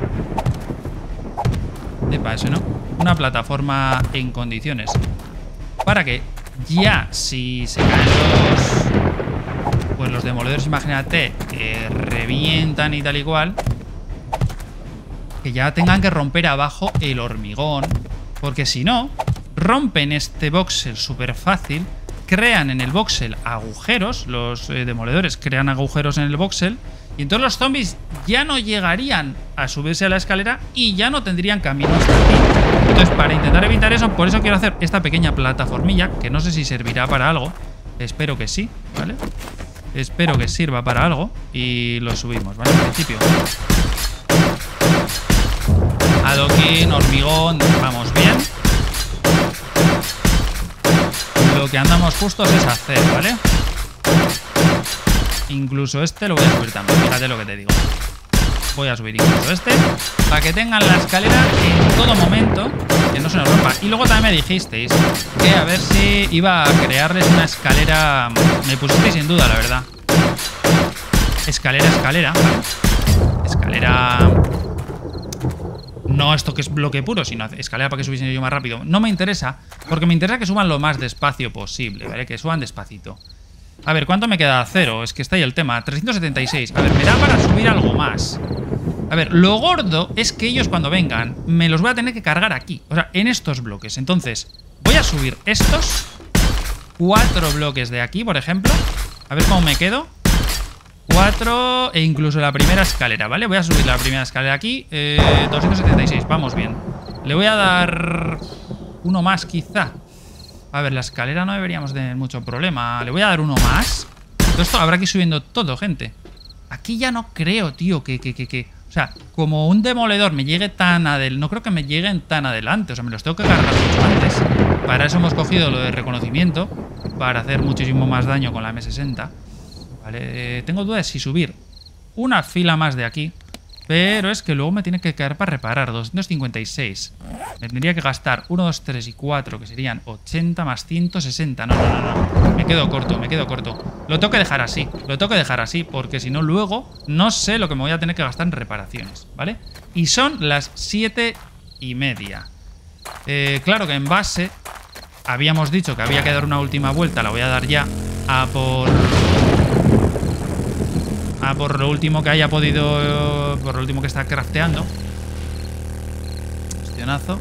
Epa, eso, ¿no? Una plataforma en condiciones. Para que ya, si se caen los... Pues los demoledores, imagínate, que revientan y tal y cual, que ya tengan que romper abajo el hormigón. Porque si no, rompen este voxel súper fácil, crean en el voxel agujeros, los eh, demoledores crean agujeros en el voxel, y entonces los zombies ya no llegarían a subirse a la escalera y ya no tendrían camino hasta aquí. Entonces, para intentar evitar eso, por eso quiero hacer esta pequeña plataformilla, que no sé si servirá para algo. Espero que sí, ¿vale? Espero que sirva para algo. Y lo subimos, ¿vale? En principio. Adoquín, hormigón, vamos bien. Lo que andamos justos es hacer, ¿vale? Incluso este lo voy a subir también, fíjate lo que te digo. Voy a subir incluso este, para que tengan la escalera en todo momento, que no se nos rompa. Y luego también me dijisteis que a ver si iba a crearles una escalera. Me pusisteis sin duda, la verdad. Escalera, escalera. Escalera... No esto que es bloque puro, sino escalera para que subiesen yo más rápido. No me interesa, porque me interesa que suban lo más despacio posible, ¿vale? Que suban despacito. A ver, ¿cuánto me queda? Cero, es que está ahí el tema. trescientos setenta y seis. A ver, me da para subir algo más. A ver, lo gordo es que ellos cuando vengan me los voy a tener que cargar aquí. O sea, en estos bloques. Entonces, voy a subir estos cuatro bloques de aquí, por ejemplo. A ver cómo me quedo. Cuatro e incluso la primera escalera, ¿vale? Voy a subir la primera escalera aquí. Eh, doscientos setenta y seis, vamos bien. Le voy a dar uno más quizá. A ver, la escalera no deberíamos tener mucho problema. Le voy a dar uno más. Todo esto habrá que ir subiendo todo, gente. Aquí ya no creo, tío, que... que, que, que... O sea, como un demoledor me llegue tan adelante... No creo que me lleguen tan adelante. O sea, me los tengo que cargar mucho antes. Para eso hemos cogido lo de reconocimiento. Para hacer muchísimo más daño con la eme sesenta. Vale, eh, tengo dudas de si subir una fila más de aquí. Pero es que luego me tiene que quedar para reparar. doscientos cincuenta y seis. Me tendría que gastar uno, dos, tres y cuatro, que serían ochenta más ciento sesenta. No, no, no, no. Me quedo corto, me quedo corto. Lo tengo que dejar así. Lo tengo que dejar así, porque si no luego no sé lo que me voy a tener que gastar en reparaciones, ¿vale? Y son las siete y media. Eh, claro que en base habíamos dicho que había que dar una última vuelta. La voy a dar ya a por... A por lo último que haya podido... Por lo último que está crafteando. Gestionazo.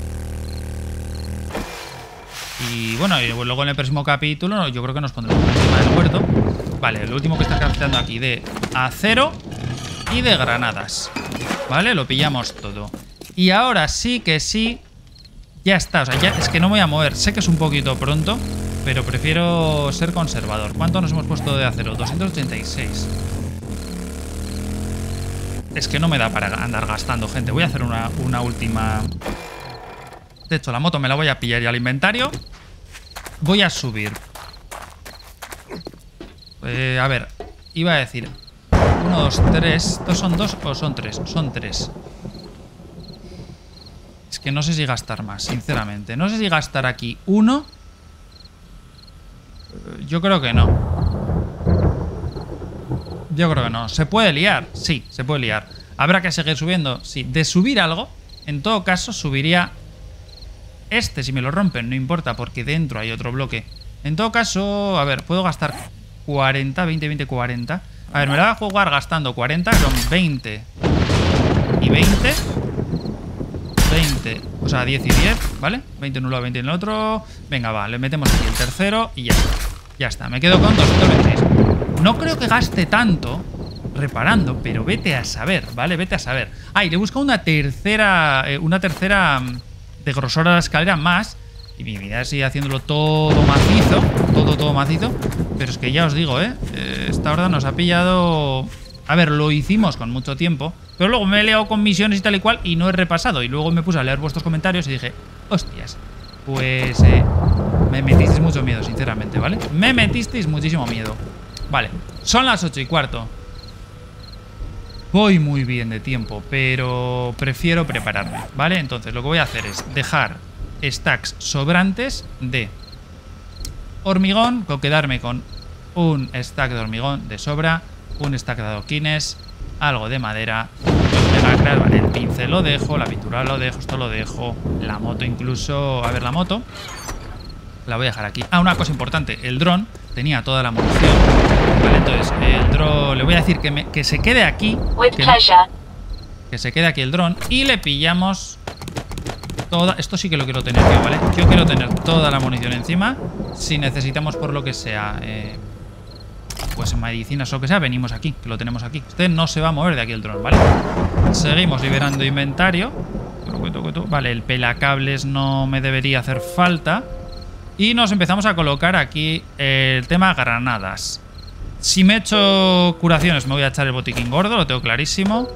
Y bueno, y luego en el próximo capítulo yo creo que nos pondremos encima del huerto. Vale, lo último que está crafteando aquí de acero y de granadas. Vale, lo pillamos todo. Y ahora sí que sí. Ya está, o sea, ya es que no me voy a mover. Sé que es un poquito pronto, pero prefiero ser conservador. ¿Cuánto nos hemos puesto de acero? doscientos ochenta y seis. Es que no me da para andar gastando, gente. Voy a hacer una, una última... De hecho, la moto me la voy a pillar ya al inventario. Voy a subir. Eh, a ver, iba a decir... Uno, dos, tres... ¿Estos son dos o son tres? Son tres. Es que no sé si gastar más, sinceramente. No sé si gastar aquí uno. Yo creo que no. Yo creo que no. ¿Se puede liar? Sí, se puede liar. ¿Habrá que seguir subiendo? Sí. De subir algo, en todo caso, subiría este. Si me lo rompen, no importa, porque dentro hay otro bloque. En todo caso, a ver, puedo gastar cuarenta, veinte, veinte, cuarenta. A ver, me la voy a jugar gastando cuarenta, son veinte y veinte. veinte, o sea, diez y diez, ¿vale? veinte en uno, veinte en el otro. Venga, va, le metemos aquí el tercero y ya está. Ya está, me quedo con doscientos veintiséis. No creo que gaste tanto reparando, pero vete a saber, ¿vale? Vete a saber. Ah, y le busco una tercera, eh, una tercera de grosor a la escalera más. Y mi vida sigue haciéndolo todo macizo. Todo, todo macizo. Pero es que ya os digo, ¿eh? eh esta horda nos ha pillado... A ver, lo hicimos con mucho tiempo. Pero luego me he liado con misiones y tal y cual y no he repasado. Y luego me puse a leer vuestros comentarios y dije... Hostias. Pues... Eh, me metisteis mucho miedo, sinceramente, ¿vale? Me metisteis muchísimo miedo. Vale. Son las ocho y cuarto. Voy muy bien de tiempo, pero prefiero prepararme, ¿vale? Entonces lo que voy a hacer es dejar stacks sobrantes de hormigón, con quedarme con un stack de hormigón de sobra, un stack de adoquines, algo de madera, los megacracks, vale, el pincel lo dejo, la pintura lo dejo, esto lo dejo, la moto incluso, a ver, la moto la voy a dejar aquí. Ah, una cosa importante, el dron tenía toda la munición, vale, entonces el dron, le voy a decir que, me, que se quede aquí, que, que se quede aquí el dron y le pillamos toda, esto sí que lo quiero tener yo, ¿vale? Yo quiero tener toda la munición encima, si necesitamos por lo que sea, eh, pues en medicinas o lo que sea, venimos aquí, que lo tenemos aquí. Este no se va a mover de aquí el dron, ¿vale? Seguimos liberando inventario. Vale, el pelacables no me debería hacer falta. Y nos empezamos a colocar aquí el tema granadas. Si me he hecho curaciones, me voy a echar el botiquín gordo, lo tengo clarísimo.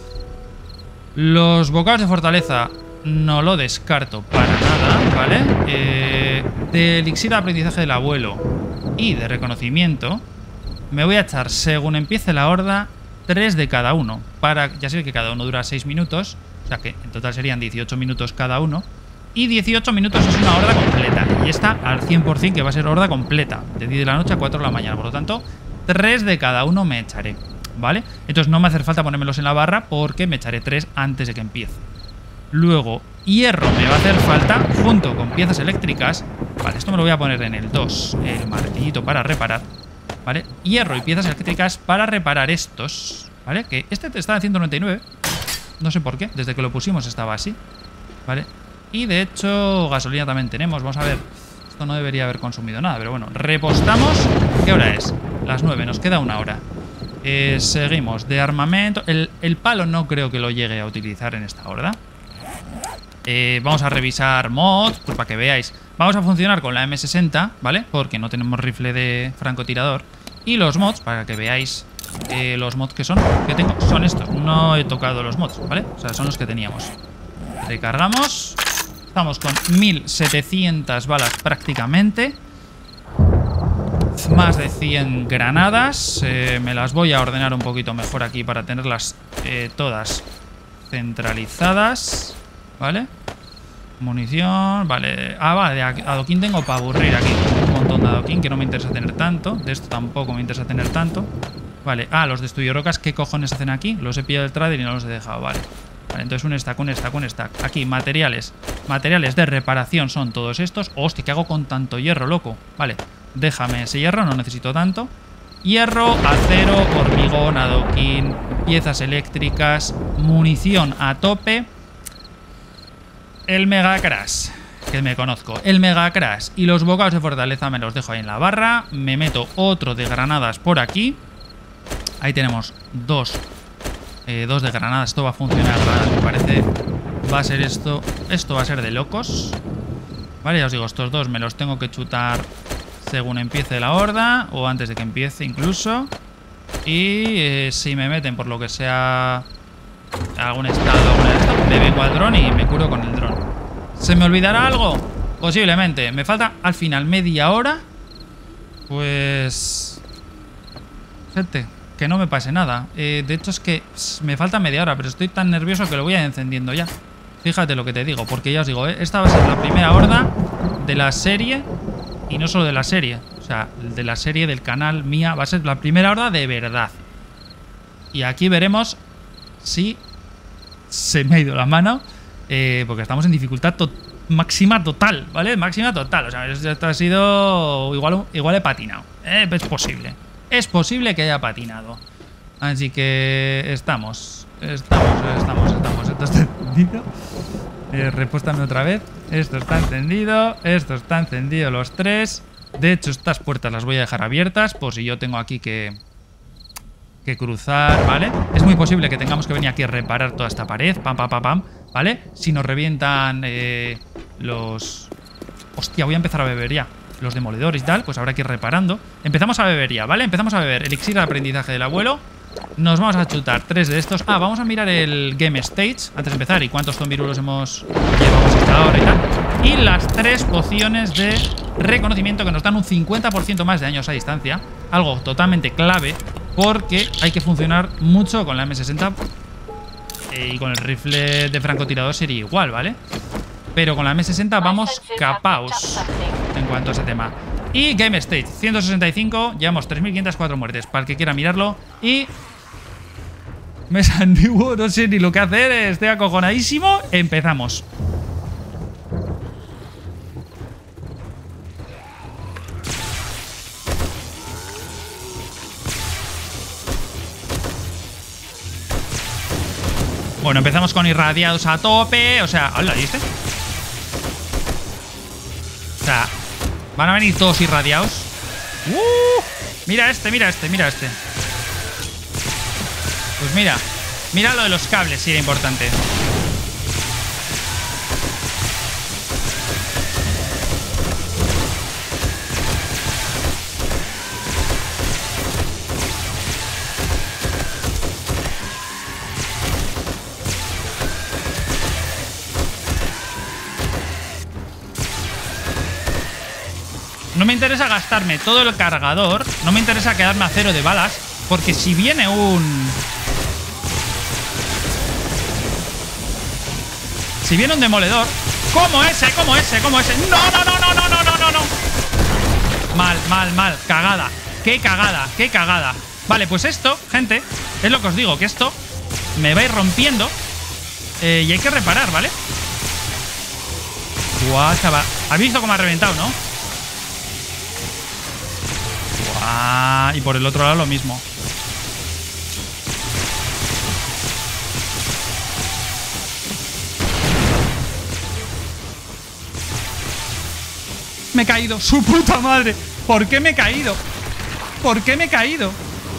Los bocados de fortaleza no lo descarto para nada, ¿vale? Eh, de elixir de aprendizaje del abuelo y de reconocimiento, me voy a echar, según empiece la horda, tres de cada uno. Para, ya sé que cada uno dura seis minutos, o sea que en total serían dieciocho minutos cada uno. Y dieciocho minutos es una horda completa. Y esta al cien por cien que va a ser horda completa. De diez de la noche a cuatro de la mañana. Por lo tanto, tres de cada uno me echaré, ¿vale? Entonces no me hace falta ponérmelos en la barra porque me echaré tres antes de que empiece. Luego, hierro me va a hacer falta junto con piezas eléctricas. Vale, esto me lo voy a poner en el dos. El martillito para reparar. ¿Vale? Hierro y piezas eléctricas para reparar estos. ¿Vale? Que este está en ciento noventa y nueve. No sé por qué. Desde que lo pusimos estaba así. ¿Vale? Y de hecho, gasolina también tenemos. Vamos a ver. Esto no debería haber consumido nada. Pero bueno, repostamos. ¿Qué hora es? Las nueve. Nos queda una hora. Eh, seguimos. De armamento. El, el palo no creo que lo llegue a utilizar en esta horda. Eh, vamos a revisar mods, pues para que veáis. Vamos a funcionar con la M sesenta, ¿vale? Porque no tenemos rifle de francotirador. Y los mods, para que veáis eh, los mods que son, que tengo, son estos. No he tocado los mods, ¿vale? O sea, son los que teníamos. Recargamos. Estamos con mil setecientas balas prácticamente. Más de cien granadas. Eh, me las voy a ordenar un poquito mejor aquí para tenerlas eh, todas centralizadas. ¿Vale? Munición, vale. Ah, vale, de adoquín tengo para aburrir aquí. Un montón de adoquín que no me interesa tener tanto. De esto tampoco me interesa tener tanto. Vale, ah, los de estudio rocas, ¿qué cojones hacen aquí? Los he pillado del trader y no los he dejado, vale. Vale, entonces un stack, un stack, un stack. Aquí, materiales. Materiales de reparación son todos estos. Hostia, ¿qué hago con tanto hierro, loco? Vale, déjame ese hierro, no necesito tanto. Hierro, acero, hormigón, adoquín, piezas eléctricas, munición a tope. El Mega Crash, que me conozco. El Mega Crash y los bocados de fortaleza me los dejo ahí en la barra. Me meto otro de granadas por aquí. Ahí tenemos dos. Eh, dos de granadas. Esto va a funcionar, granadas, me parece. Va a ser esto. Esto va a ser de locos. Vale, ya os digo, estos dos me los tengo que chutar según empiece la horda. O antes de que empiece incluso. Y eh, si me meten por lo que sea... algún estado, alguna de esto, me vengo al dron y me curo con el dron. ¿Se me olvidará algo? Posiblemente. Me falta al final media hora. Pues... gente, que no me pase nada. Eh, de hecho es que me falta media hora, pero estoy tan nervioso que lo voy a ir encendiendo ya. Fíjate lo que te digo, porque ya os digo, ¿eh? Esta va a ser la primera horda de la serie. Y no solo de la serie. O sea, de la serie del canal mía. Va a ser la primera horda de verdad. Y aquí veremos... sí, se me ha ido la mano, eh, porque estamos en dificultad to máxima total, ¿vale? Máxima total, o sea, esto ha sido igual, igual he patinado, eh, es posible. es posible que haya patinado. Así que estamos, estamos, estamos, estamos. Esto está encendido. Eh, repóstame otra vez. Esto está encendido, esto está encendido los tres. De hecho, estas puertas las voy a dejar abiertas por si yo tengo aquí que... que cruzar, ¿vale? Es muy posible que tengamos que venir aquí a reparar toda esta pared. Pam, pam, pam, pam, ¿vale? Si nos revientan eh, los... Hostia, voy a empezar a beber ya. Los demoledores y tal, pues habrá que ir reparando. Empezamos a beber ya, ¿vale? Empezamos a beber elixir de aprendizaje del abuelo. Nos vamos a chutar tres de estos. Ah, vamos a mirar el Game Stage antes de empezar. ¿Y cuántos zombirulos hemos llevamos hasta ahora y tal? Y las tres pociones de reconocimiento que nos dan un cincuenta por ciento más de daños a distancia. Algo totalmente clave, porque hay que funcionar mucho con la eme sesenta. eh, Y con el rifle de francotirador sería igual, ¿vale? Pero con la eme sesenta vamos capaos en cuanto a ese tema. Y Game Stage, ciento sesenta y cinco. Llevamos tres mil quinientas cuatro muertes, para el que quiera mirarlo. Y... mes antiguo, no sé ni lo que hacer. Estoy acojonadísimo. Empezamos. Bueno, empezamos con irradiados a tope. O sea, ¿hola, viste? O sea, van a venir todos irradiados. ¡Uh! Mira este, mira este, mira este. Pues mira, mira lo de los cables, si era importante. No me interesa gastarme todo el cargador. No me interesa quedarme a cero de balas. Porque si viene un... Si viene un demoledor... ¡Como ese! ¡Como ese! ¡Como ese! ¡No, no, no, no, no, no, no, no, no! Mal, mal, mal. Cagada. ¡Qué cagada! ¡Qué cagada! Vale, pues esto, gente, es lo que os digo. Que esto me va a ir rompiendo. Eh, y hay que reparar, ¿vale? Guau, chaval. ¿Has visto cómo ha reventado, no? Ah, y por el otro lado lo mismo. Me he caído. ¡Su puta madre! ¿Por qué me he caído? ¿Por qué me he caído?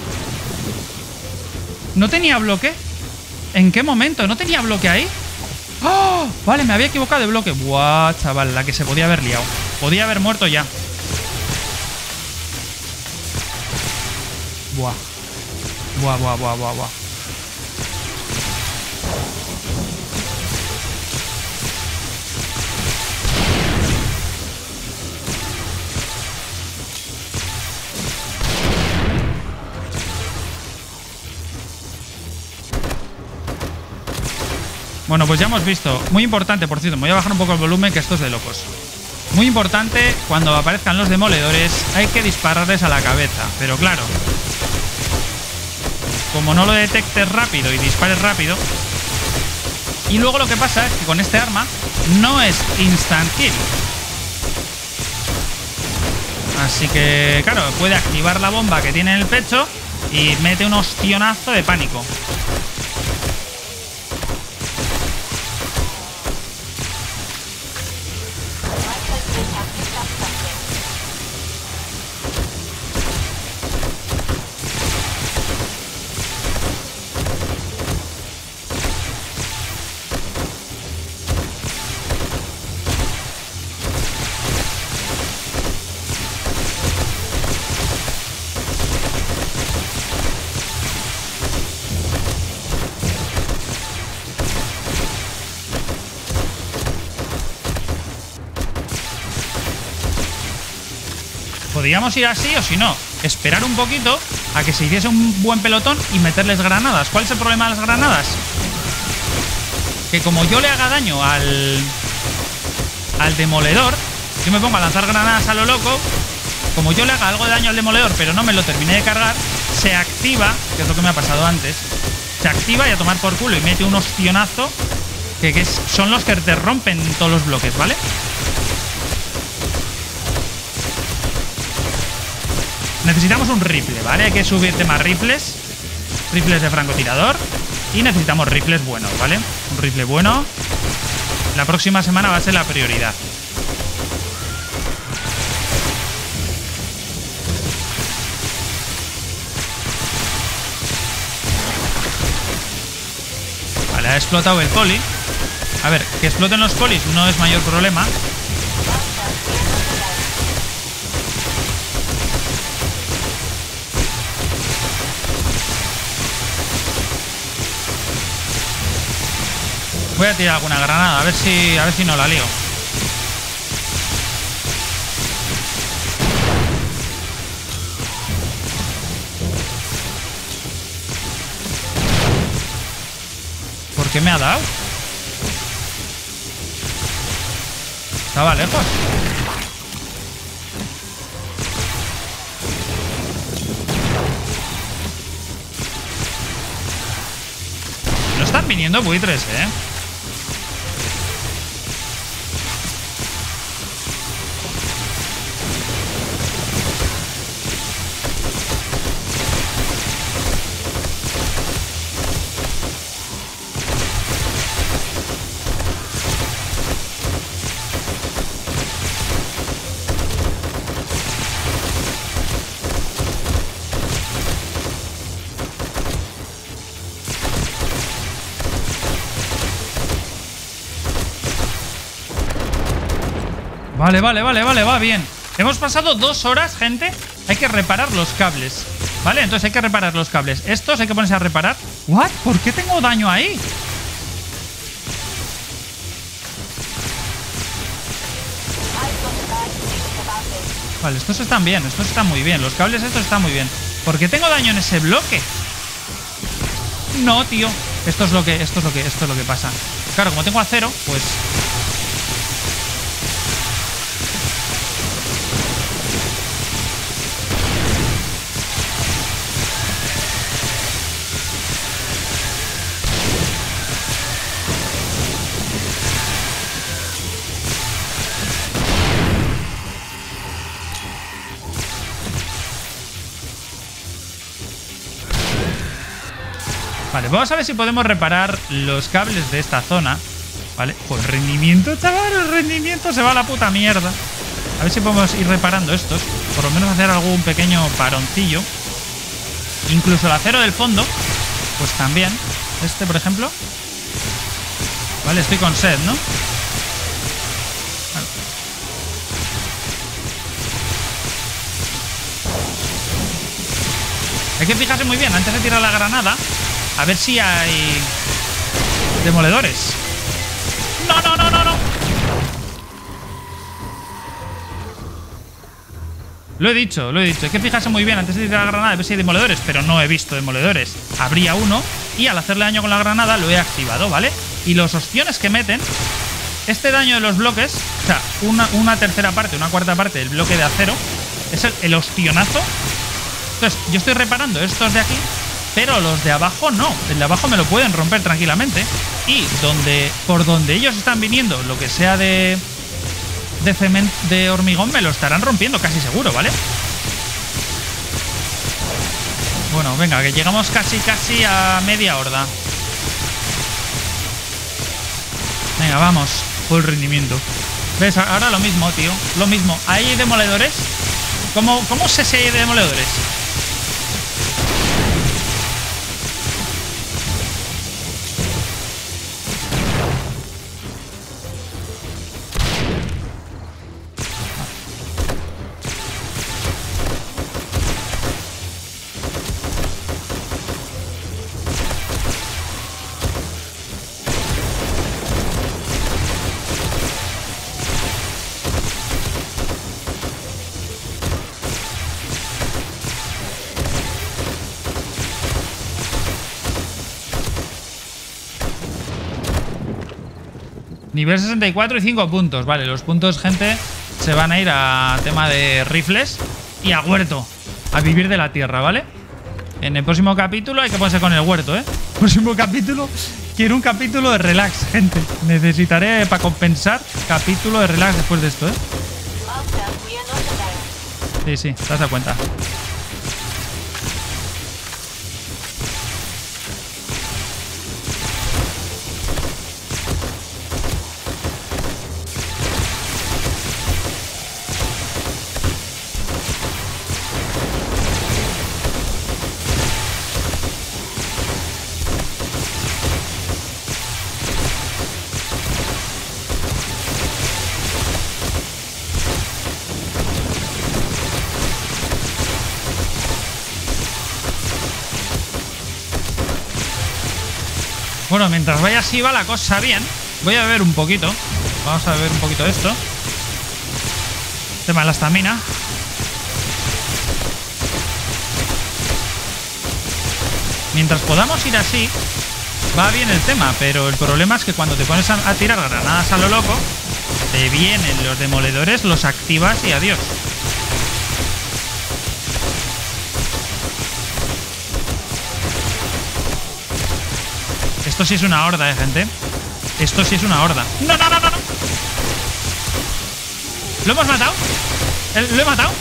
¿No tenía bloque? ¿En qué momento? ¿No tenía bloque ahí? ¡Oh! Vale, me había equivocado de bloque. Buah, chaval, la que se podía haber liado. Podía haber muerto ya. Buah. Buah, buah, buah, buah, buah. Bueno, pues ya hemos visto. Muy importante, por cierto. Me voy a bajar un poco el volumen, que esto es de locos. Muy importante, cuando aparezcan los demoledores, hay que dispararles a la cabeza. Pero claro, como no lo detectes rápido y dispares rápido. Y luego lo que pasa es que con este arma no es instant kill. Así que, claro, puede activar la bomba que tiene en el pecho y mete un ostionazo de pánico. Podríamos ir así o si no, esperar un poquito a que se hiciese un buen pelotón y meterles granadas. ¿Cuál es el problema de las granadas? Que como yo le haga daño al, al demoledor, yo me pongo a lanzar granadas a lo loco. Como yo le haga algo de daño al demoledor pero no me lo terminé de cargar, se activa, que es lo que me ha pasado antes. Se activa y a tomar por culo y mete un ostionazo que, que es, son los que te rompen todos los bloques, ¿vale? necesitamos un rifle, ¿vale? Hay que subirte más rifles. Rifles de francotirador. Y necesitamos rifles buenos, ¿vale? Un rifle bueno. La próxima semana va a ser la prioridad. Vale, ha explotado el poli. A ver, que exploten los polis no es mayor problema. Voy a tirar alguna granada, a ver si, a ver si no la lío. ¿Por qué me ha dado? Estaba lejos. No están viniendo buitres, eh. Vale, vale, vale, vale, va bien. Hemos pasado dos horas, gente. Hay que reparar los cables. Vale, entonces hay que reparar los cables. Estos hay que ponerse a reparar. ¿What? ¿Por qué tengo daño ahí? Vale, estos están bien, estos están muy bien. Los cables estos están muy bien. ¿Por qué tengo daño en ese bloque? No, tío. Esto es lo que, esto es lo que, esto es lo que pasa. Claro, como tengo acero, pues... Vale, vamos a ver si podemos reparar los cables de esta zona. Vale, pues rendimiento, chaval, el rendimiento se va a la puta mierda. A ver si podemos ir reparando estos. Por lo menos hacer algún pequeño paroncillo. Incluso el acero del fondo, pues también. Este, por ejemplo. Vale, estoy con sed, ¿no? Vale. Hay que fijarse muy bien antes de tirar la granada. A ver si hay demoledores. No, no, no, no, no. Lo he dicho, lo he dicho. Hay que fijarse muy bien antes de tirar la granada a ver si hay demoledores. Pero no he visto demoledores. Habría uno y al hacerle daño con la granada lo he activado, ¿vale? Y los ostiones que meten, este daño de los bloques, o sea, una, una tercera parte, una cuarta parte del bloque de acero, es el, el ostionazo. Entonces, yo estoy reparando estos de aquí, pero los de abajo no. El de abajo me lo pueden romper tranquilamente. Y donde por donde ellos están viniendo, lo que sea de de cemento, de hormigón, me lo estarán rompiendo casi seguro, ¿vale? Bueno, venga, que llegamos casi casi a media horda. Venga, vamos. Full rendimiento. ¿Ves? Ahora lo mismo, tío. Lo mismo. ¿Hay demoledores? ¿Cómo, cómo sé si hay demoledores? Nivel sesenta y cuatro y cinco puntos. Vale, los puntos, gente, se van a ir a tema de rifles y a huerto. A vivir de la tierra, ¿vale? En el próximo capítulo hay que ponerse con el huerto, ¿eh? Próximo capítulo. Quiero un capítulo de relax, gente. Necesitaré, para compensar, capítulo de relax después de esto, ¿eh? Sí, sí, te has dado cuenta. Bueno, mientras vaya así va la cosa bien. Voy a beber un poquito. Vamos a beber un poquito de esto. Tema de la estamina. Mientras podamos ir así, va bien el tema, pero el problema es que cuando te pones a, a tirar granadas a lo loco, te vienen los demoledores, los activas y adiós. Esto sí es una horda, eh, gente. Esto sí es una horda. ¡No, no, no, no! no. ¿Lo hemos matado? ¿Lo he matado?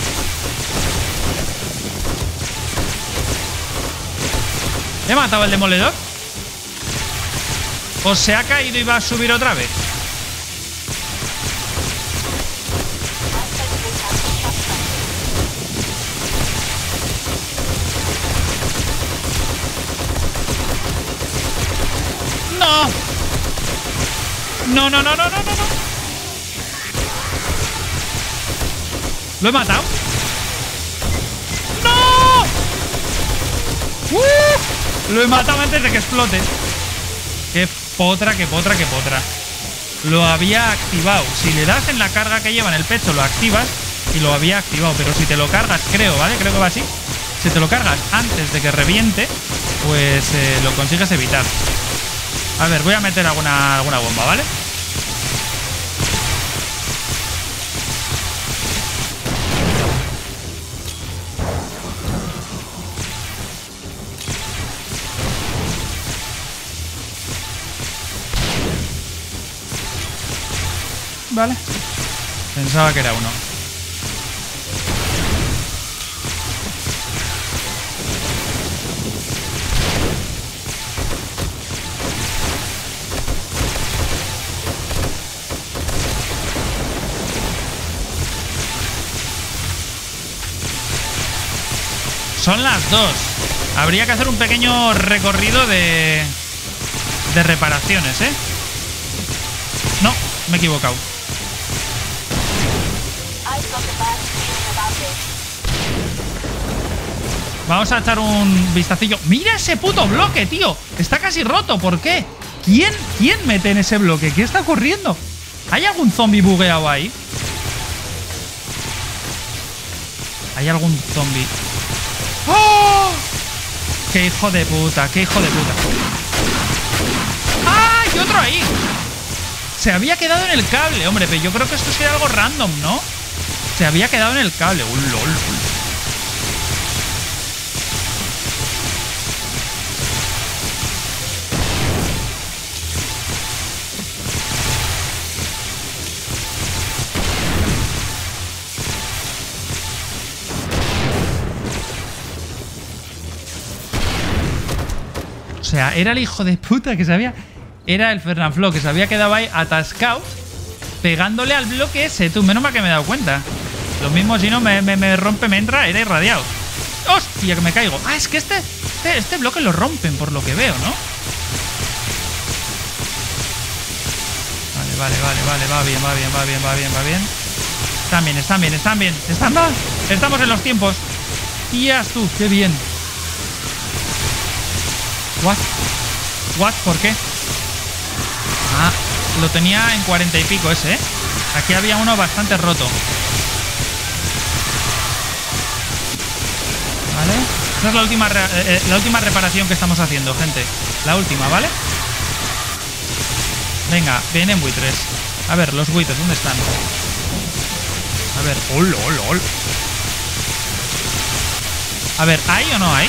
¿He matado al demoledor? ¿O se ha caído y va a subir otra vez? ¡No! No, no, no, no, no, no, no. ¿Lo he matado? ¡No! ¡Uh! Lo he matado antes de que explote. ¡Qué potra, qué potra, qué potra! Lo había activado. Si le das en la carga que lleva en el pecho, lo activas y lo había activado. Pero si te lo cargas, creo, ¿vale? Creo que va así. Si te lo cargas antes de que reviente, pues eh, lo consigues evitar. A ver, voy a meter alguna, alguna bomba, ¿vale? Vale. Pensaba que era uno. Son las dos. Habría que hacer un pequeño recorrido de, de reparaciones, ¿eh? No, me he equivocado. Vamos a echar un vistacillo. ¡Mira ese puto bloque, tío! Está casi roto. ¿Por qué? ¿Quién, quién mete en ese bloque? ¿Qué está ocurriendo? ¿Hay algún zombie bugueado ahí? ¿Hay algún zombie? ¡Oh! ¡Qué hijo de puta! ¡Qué hijo de puta! ¡Ah! ¡Y otro ahí! Se había quedado en el cable. Hombre, pero yo creo que esto sería algo random, ¿no? Se había quedado en el cable. ¡Un lol! O sea, era el hijo de puta que se había... Era el Fernanfloo que se había quedado ahí atascado pegándole al bloque ese. Tú, menos mal que me he dado cuenta. Lo mismo si no me, me, me rompe, me entra, era irradiado. ¡Hostia, que me caigo! Ah, es que este, este, este bloque lo rompen por lo que veo, ¿no? Vale, vale, vale, vale. Va bien, va bien, va bien, va bien, va bien. Están bien, están bien, están bien. Están mal. Estamos en los tiempos. Tías tú, qué bien. What? What? ¿Por qué? Ah, lo tenía en cuarenta y pico ese, ¿eh? Aquí había uno bastante roto. Vale. Esa es la última, re eh, la última reparación que estamos haciendo, gente. La última, ¿vale? Venga, vienen buitres. A ver, los buitres, ¿dónde están? A ver, ol, ol, ol. A ver, ¿hay o no hay?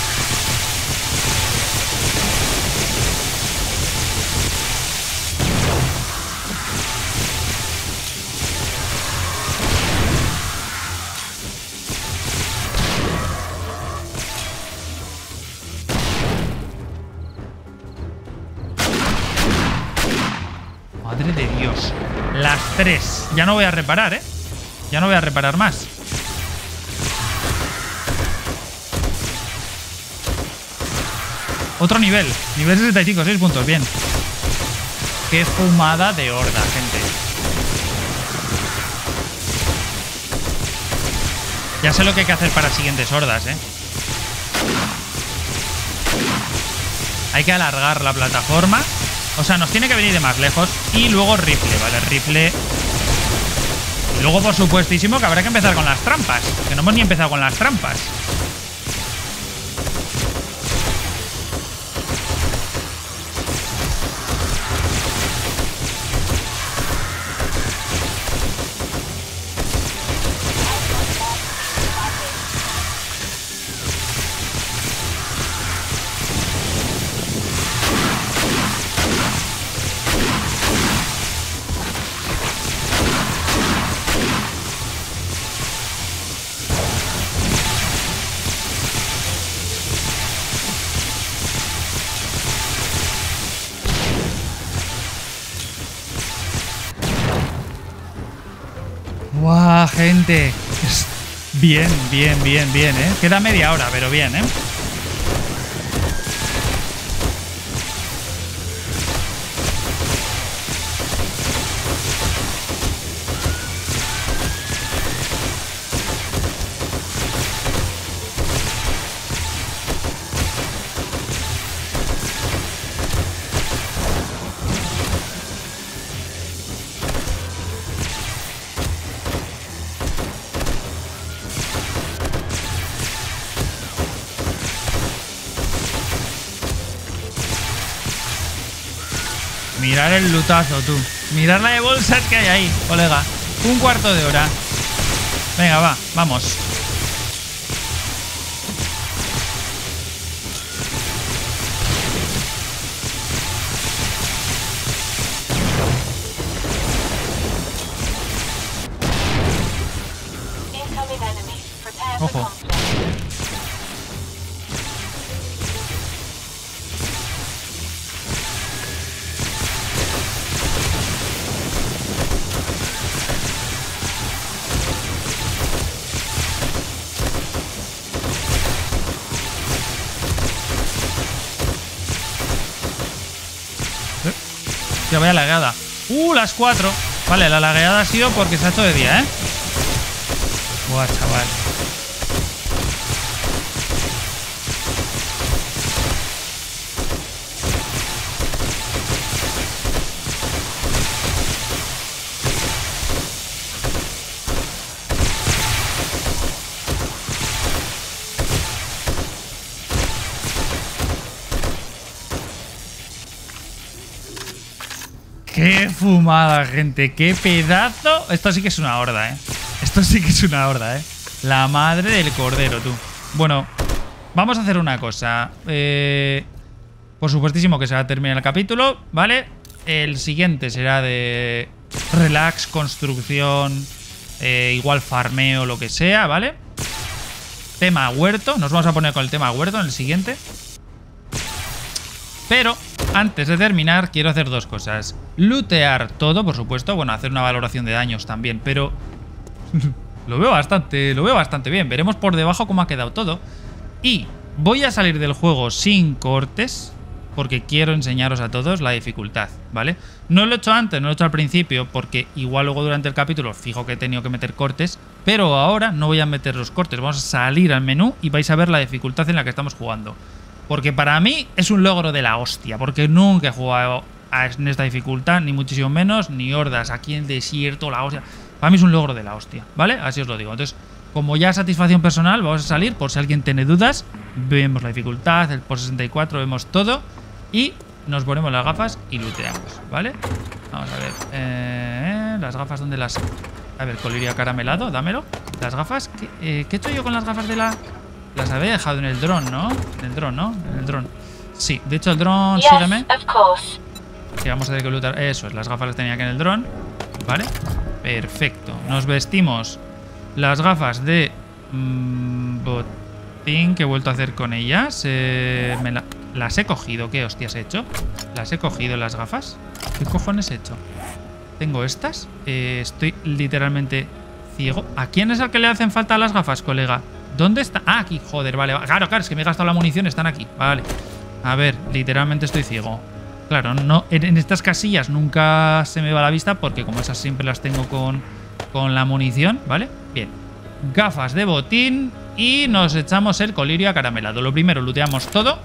Madre de Dios. Las tres. Ya no voy a reparar, ¿eh? Ya no voy a reparar más. Otro nivel. Nivel sesenta y cinco, seis puntos. Bien. Qué fumada de horda, gente. Ya sé lo que hay que hacer para siguientes hordas, ¿eh? Hay que alargar la plataforma. O sea, nos tiene que venir de más lejos. Y luego rifle, ¿vale? Rifle. Y luego, por supuestísimo, que habrá que empezar con las trampas. Que no hemos ni empezado con las trampas. ¡Guau, gente! Bien, bien, bien, bien, ¿eh? Queda media hora, pero bien, ¿eh? Mirar el lutazo, tú. Mirar la de bolsas que hay ahí, colega. Un cuarto de hora. Venga, va, vamos. Ojo. Ya vaya lagueada. Uh, las cuatro. Vale, la lagueada ha sido porque se ha hecho de día, ¿eh? Buah, chaval. ¡Qué fumada, gente! ¡Qué pedazo! Esto sí que es una horda, ¿eh? Esto sí que es una horda, ¿eh? La madre del cordero, tú. Bueno, vamos a hacer una cosa. Eh, por supuestísimo que se va a terminar el capítulo, ¿vale? El siguiente será de relax, construcción, eh, igual farmeo, lo que sea, ¿vale? Tema huerto. Nos vamos a poner con el tema huerto en el siguiente. Pero antes de terminar quiero hacer dos cosas. Lootear todo, por supuesto. Bueno, hacer una valoración de daños también, pero lo veo bastante, lo veo bastante bien. Veremos por debajo cómo ha quedado todo. Y voy a salir del juego sin cortes, porque quiero enseñaros a todos la dificultad, ¿vale? No lo he hecho antes, no lo he hecho al principio, porque igual luego durante el capítulo fijo que he tenido que meter cortes, pero ahora no voy a meter los cortes. Vamos a salir al menú y vais a ver la dificultad en la que estamos jugando. Porque para mí es un logro de la hostia, porque nunca he jugado a, en esta dificultad, ni muchísimo menos, ni hordas aquí en desierto, la hostia. Para mí es un logro de la hostia, ¿vale? Así os lo digo. Entonces, como ya satisfacción personal, vamos a salir, por si alguien tiene dudas, vemos la dificultad, el por sesenta y cuatro, vemos todo, y nos ponemos las gafas y looteamos, ¿vale? Vamos a ver, eh, las gafas, ¿dónde las...? A ver, colirio caramelado, dámelo. Las gafas, ¿qué, eh, ¿qué he hecho yo con las gafas de la...? Las había dejado en el dron, ¿no? En el dron, ¿no? En el dron. Sí, de hecho el dron, yes, sígueme. Sí, vamos a tener que lootar. Eso es, las gafas las tenía aquí en el dron. ¿Vale? Perfecto. Nos vestimos las gafas de mmm, botín que he vuelto a hacer con ellas. Eh, me la, las he cogido. ¿Qué hostias he hecho? Las he cogido las gafas. ¿Qué cojones he hecho? Tengo estas. Eh, estoy literalmente ciego. ¿A quién es al que le hacen falta las gafas, colega? ¿Dónde está? Ah, aquí, joder, vale, vale. Claro, claro, es que me he gastado la munición, están aquí. Vale. A ver, literalmente estoy ciego. Claro, no, en, en estas casillas nunca se me va la vista porque como esas siempre las tengo con, con la munición, ¿vale? Bien. Gafas de botín y nos echamos el colirio acaramelado. Lo primero, looteamos todo.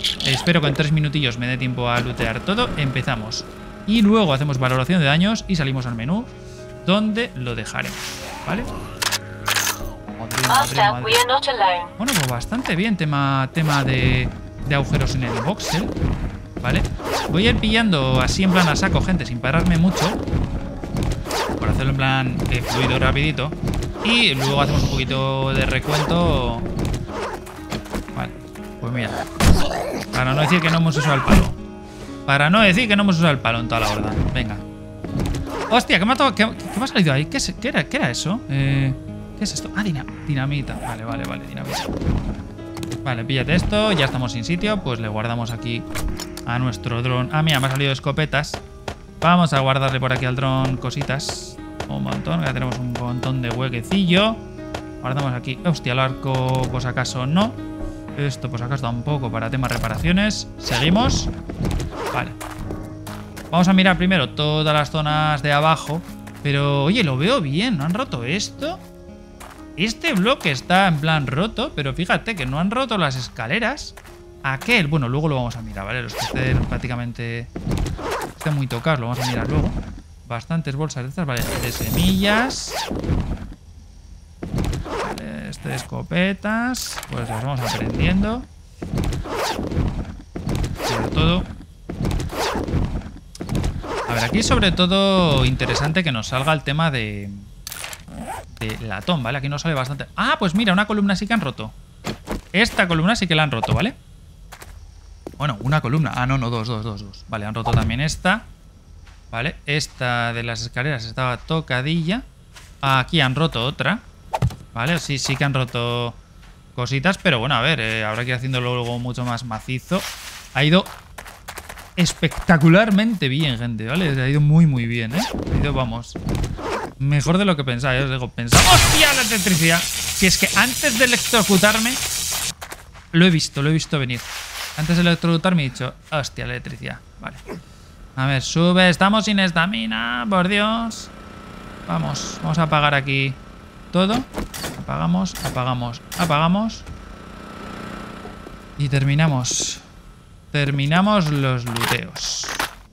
Espero que en tres minutillos me dé tiempo a lootear todo. Empezamos. Y luego hacemos valoración de daños y salimos al menú, donde lo dejaremos, ¿vale? Madre, madre, madre. Bueno, pues bastante bien tema, tema de, de agujeros en el voxel, ¿vale? Voy a ir pillando así en plan a saco, gente, sin pararme mucho, por hacerlo en plan eh, fluido, rapidito. Y luego hacemos un poquito de recuento. Vale, pues mira, para no decir que no hemos usado el palo. Para no decir que no hemos usado el palo en toda la horda. Venga. Hostia, ¿qué me ha, to ¿qué, qué me ha salido ahí? ¿Qué, es, qué, era, ¿Qué era eso? Eh, ¿Qué es esto? Ah, dinam dinamita. Vale, vale, vale, dinamita. Vale, píllate esto. Ya estamos sin sitio. Pues le guardamos aquí a nuestro dron. Ah, mira, me ha salido escopetas. Vamos a guardarle por aquí al dron cositas. Un montón. Ya tenemos un montón de huequecillo. Guardamos aquí. Hostia, el arco, pues acaso no. Esto, pues acaso tampoco para temas reparaciones. Seguimos. Vale. Vamos a mirar primero todas las zonas de abajo. Pero, oye, lo veo bien. ¿No han roto esto? Este bloque está en plan roto. Pero fíjate que no han roto las escaleras. Aquel, bueno, luego lo vamos a mirar, ¿vale? Los que estén prácticamente... estén muy tocados, lo vamos a mirar luego. Bastantes bolsas de estas, vale. De semillas. Vale, este de escopetas. Pues las vamos aprendiendo. Sobre todo... A ver, aquí sobre todo interesante que nos salga el tema de, de latón, ¿vale? Aquí nos sale bastante... Ah, pues mira, una columna sí que han roto. Esta columna sí que la han roto, ¿vale? Bueno, una columna. Ah, no, no, dos, dos, dos, dos. Vale, han roto también esta. Vale, esta de las escaleras estaba tocadilla. Aquí han roto otra. Vale, sí, sí que han roto cositas. Pero bueno, a ver, eh, habrá que ir haciéndolo luego mucho más macizo. Ha ido... espectacularmente bien, gente, ¿vale? Ha ido muy, muy bien, ¿eh? Ha ido, vamos, mejor de lo que pensaba. Yo os digo, pensaba... ¡Hostia, la electricidad! Si es que antes de electrocutarme... Lo he visto, lo he visto venir. Antes de electrocutarme he dicho... ¡Hostia, la electricidad! Vale. A ver, sube. Estamos sin estamina, por Dios. Vamos, vamos a apagar aquí todo. Apagamos, apagamos, apagamos. Y terminamos... Terminamos los looteos.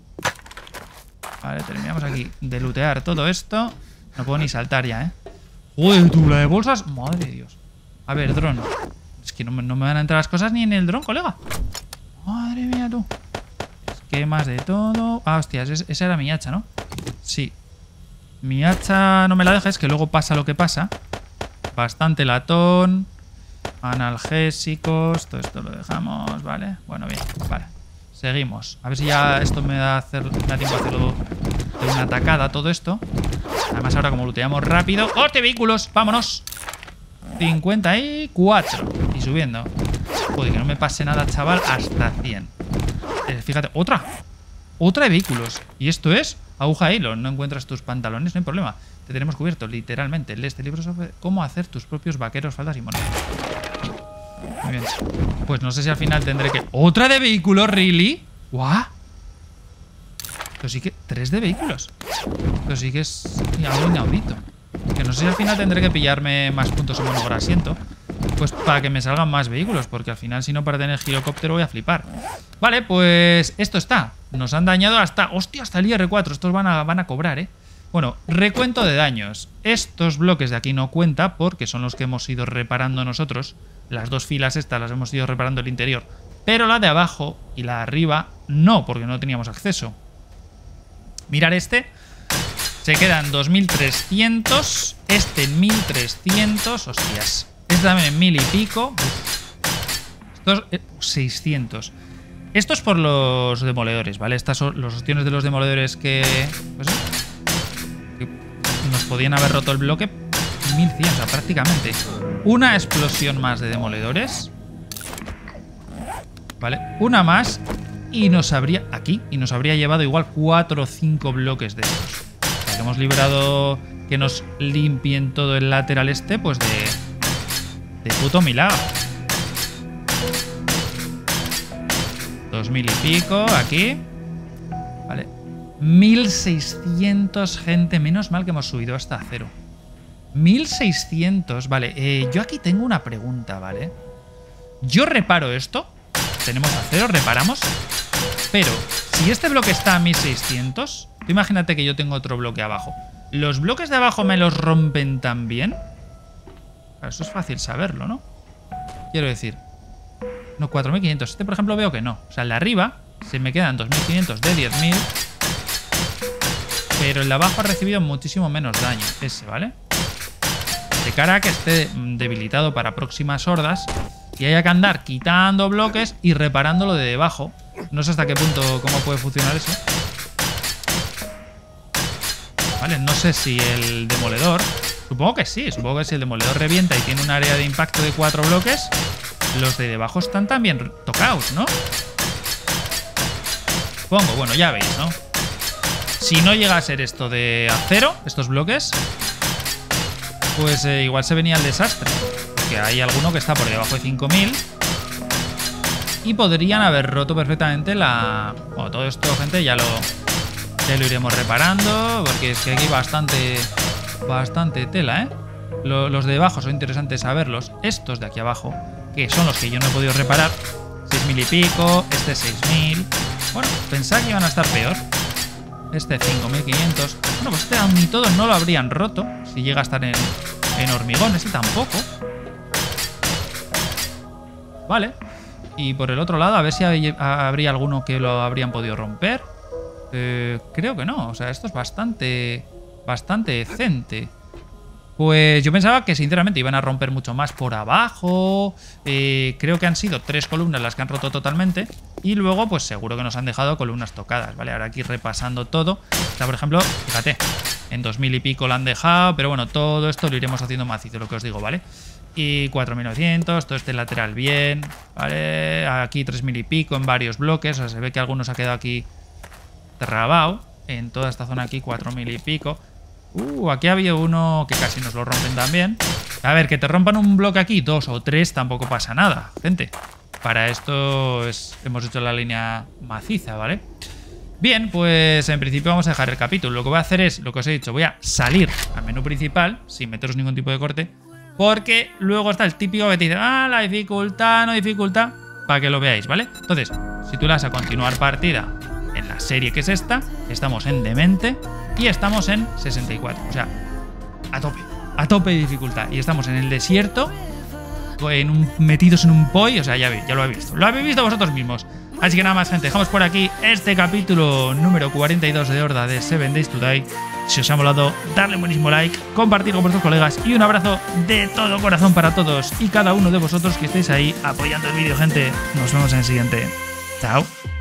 Vale, terminamos aquí de lootear todo esto. No puedo ni saltar ya, ¿eh? Uy, tú, la de bolsas. Madre de Dios. A ver, dron. Es que no me, no me van a entrar las cosas ni en el dron, colega. Madre mía, tú. Esquemas de todo. Ah, hostias, es, esa era mi hacha, ¿no? Sí. Mi hacha no me la dejes, que luego pasa lo que pasa. Bastante latón. Analgésicos, todo esto lo dejamos, ¿vale? Bueno, bien, vale. Seguimos. A ver si ya esto me da, hacer, me da tiempo a hacerlo de una tacada, todo esto. Además, ahora como looteamos rápido... ¡Hostia, vehículos! ¡Vámonos! cincuenta y cuatro. Y subiendo. Joder, que no me pase nada, chaval, hasta cien. Eh, fíjate, ¡otra! ¡Otra de vehículos! Y esto es aguja hilo. No encuentras tus pantalones, no hay problema. Te tenemos cubierto, literalmente. Lee este libro sobre cómo hacer tus propios vaqueros, faldas y monedas. Muy bien. Pues no sé si al final tendré que... ¿Otra de vehículos, really? ¿What? Pero sí que... ¿Tres de vehículos? Pero sí que es algo inaudito. Que no sé si al final tendré que pillarme más puntos en monograsiento. Pues para que me salgan más vehículos. Porque al final, si no, para tener girocóptero voy a flipar. Vale, pues esto está. Nos han dañado hasta... ¡Hostia! Hasta el I R cuatro. Estos van a, van a cobrar, ¿eh? Bueno, recuento de daños. Estos bloques de aquí no cuenta porque son los que hemos ido reparando nosotros. Las dos filas estas las hemos ido reparando el interior. Pero la de abajo y la de arriba no, porque no teníamos acceso. Mirar este. Se quedan dos mil trescientos. Este en mil trescientos. Hostias. Este también en mil y pico. Estos eh, seiscientos. Esto es por los demoledores, ¿vale? Estas son los ostiones de los demoledores que... Pues, que nos podían haber roto el bloque. mil cien, o sea, prácticamente. Una explosión más de demoledores. Vale, una más. Y nos habría... Aquí. Y nos habría llevado igual cuatro o cinco bloques de estos. O sea, que hemos librado que nos limpien todo el lateral este, pues de... De puto milagro. Dos mil y pico aquí. Vale. mil seiscientos, gente. Menos mal que hemos subido hasta cero. mil seiscientos. Vale. Eh, yo aquí tengo una pregunta, ¿vale? Yo reparo esto. tenemos acero, reparamos. Pero si este bloque está a mil seiscientos, tú imagínate que yo tengo otro bloque abajo. ¿Los bloques de abajo me los rompen también? Claro, eso es fácil saberlo, ¿no? Quiero decir... No, cuatro mil quinientos. Este, por ejemplo, veo que no. O sea, el de arriba se me quedan dos mil quinientos de diez mil. Pero el de abajo ha recibido muchísimo menos daño. Ese, ¿vale? De cara a que esté debilitado para próximas hordas y haya que andar quitando bloques y reparando lo de debajo. No sé hasta qué punto, cómo puede funcionar eso. Vale, no sé si el demoledor... Supongo que sí, supongo que si el demoledor revienta y tiene un área de impacto de cuatro bloques, los de debajo están también tocados, ¿no? Supongo, bueno, ya veis, ¿no? Si no llega a ser esto de acero, estos bloques, pues eh, igual se venía el desastre. Porque hay alguno que está por debajo de cinco mil y podrían haber roto perfectamente la... Bueno, todo esto, gente, ya lo, ya lo iremos reparando, porque es que aquí hay bastante... Bastante tela, ¿eh? Los de abajo son interesantes saberlos. Estos de aquí abajo, que son los que yo no he podido reparar, seis mil y pico, este seis mil. Bueno, pensaba que iban a estar peor. Este cinco mil quinientos. Bueno, pues este aún ni todos no lo habrían roto. Si llega a estar en, en hormigón, este tampoco. Vale. Y por el otro lado, a ver si hay, habría alguno que lo habrían podido romper. Eh, creo que no. O sea, esto es bastante... Bastante decente. Pues yo pensaba que sinceramente iban a romper mucho más por abajo. Eh, creo que han sido tres columnas las que han roto totalmente. Y luego pues seguro que nos han dejado columnas tocadas. Vale, ahora aquí repasando todo. O sea, por ejemplo, fíjate, en dos mil y pico lo han dejado. Pero bueno, todo esto lo iremos haciendo macizo, lo que os digo, ¿vale? Y cuatro mil novecientos, todo este lateral bien. Vale, aquí tres mil y pico en varios bloques. O sea, se ve que algunos ha quedado aquí trabado. En toda esta zona aquí cuatro mil y pico. Uh, aquí había uno que casi nos lo rompen también. A ver, que te rompan un bloque aquí, dos o tres, tampoco pasa nada, gente. Para esto es, hemos hecho la línea maciza, ¿vale? Bien, pues en principio vamos a dejar el capítulo. Lo que voy a hacer es, lo que os he dicho, voy a salir al menú principal, sin meteros ningún tipo de corte, porque luego está el típico que te dice, ah, la dificultad, no dificultad, para que lo veáis, ¿vale? Entonces, si tú le das a continuar partida en la serie que es esta, estamos en Demente y estamos en sesenta y cuatro, o sea, a tope, a tope de dificultad. Y estamos en el desierto, en un, metidos en un poi, o sea, ya, ya lo habéis visto, lo habéis visto vosotros mismos. Así que nada más, gente, dejamos por aquí este capítulo número cuarenta y dos de Horda de seven Days to Die. Si os ha molado, darle un buenísimo like, compartir con vuestros colegas y un abrazo de todo corazón para todos y cada uno de vosotros que estéis ahí apoyando el vídeo, gente. Nos vemos en el siguiente. Chao.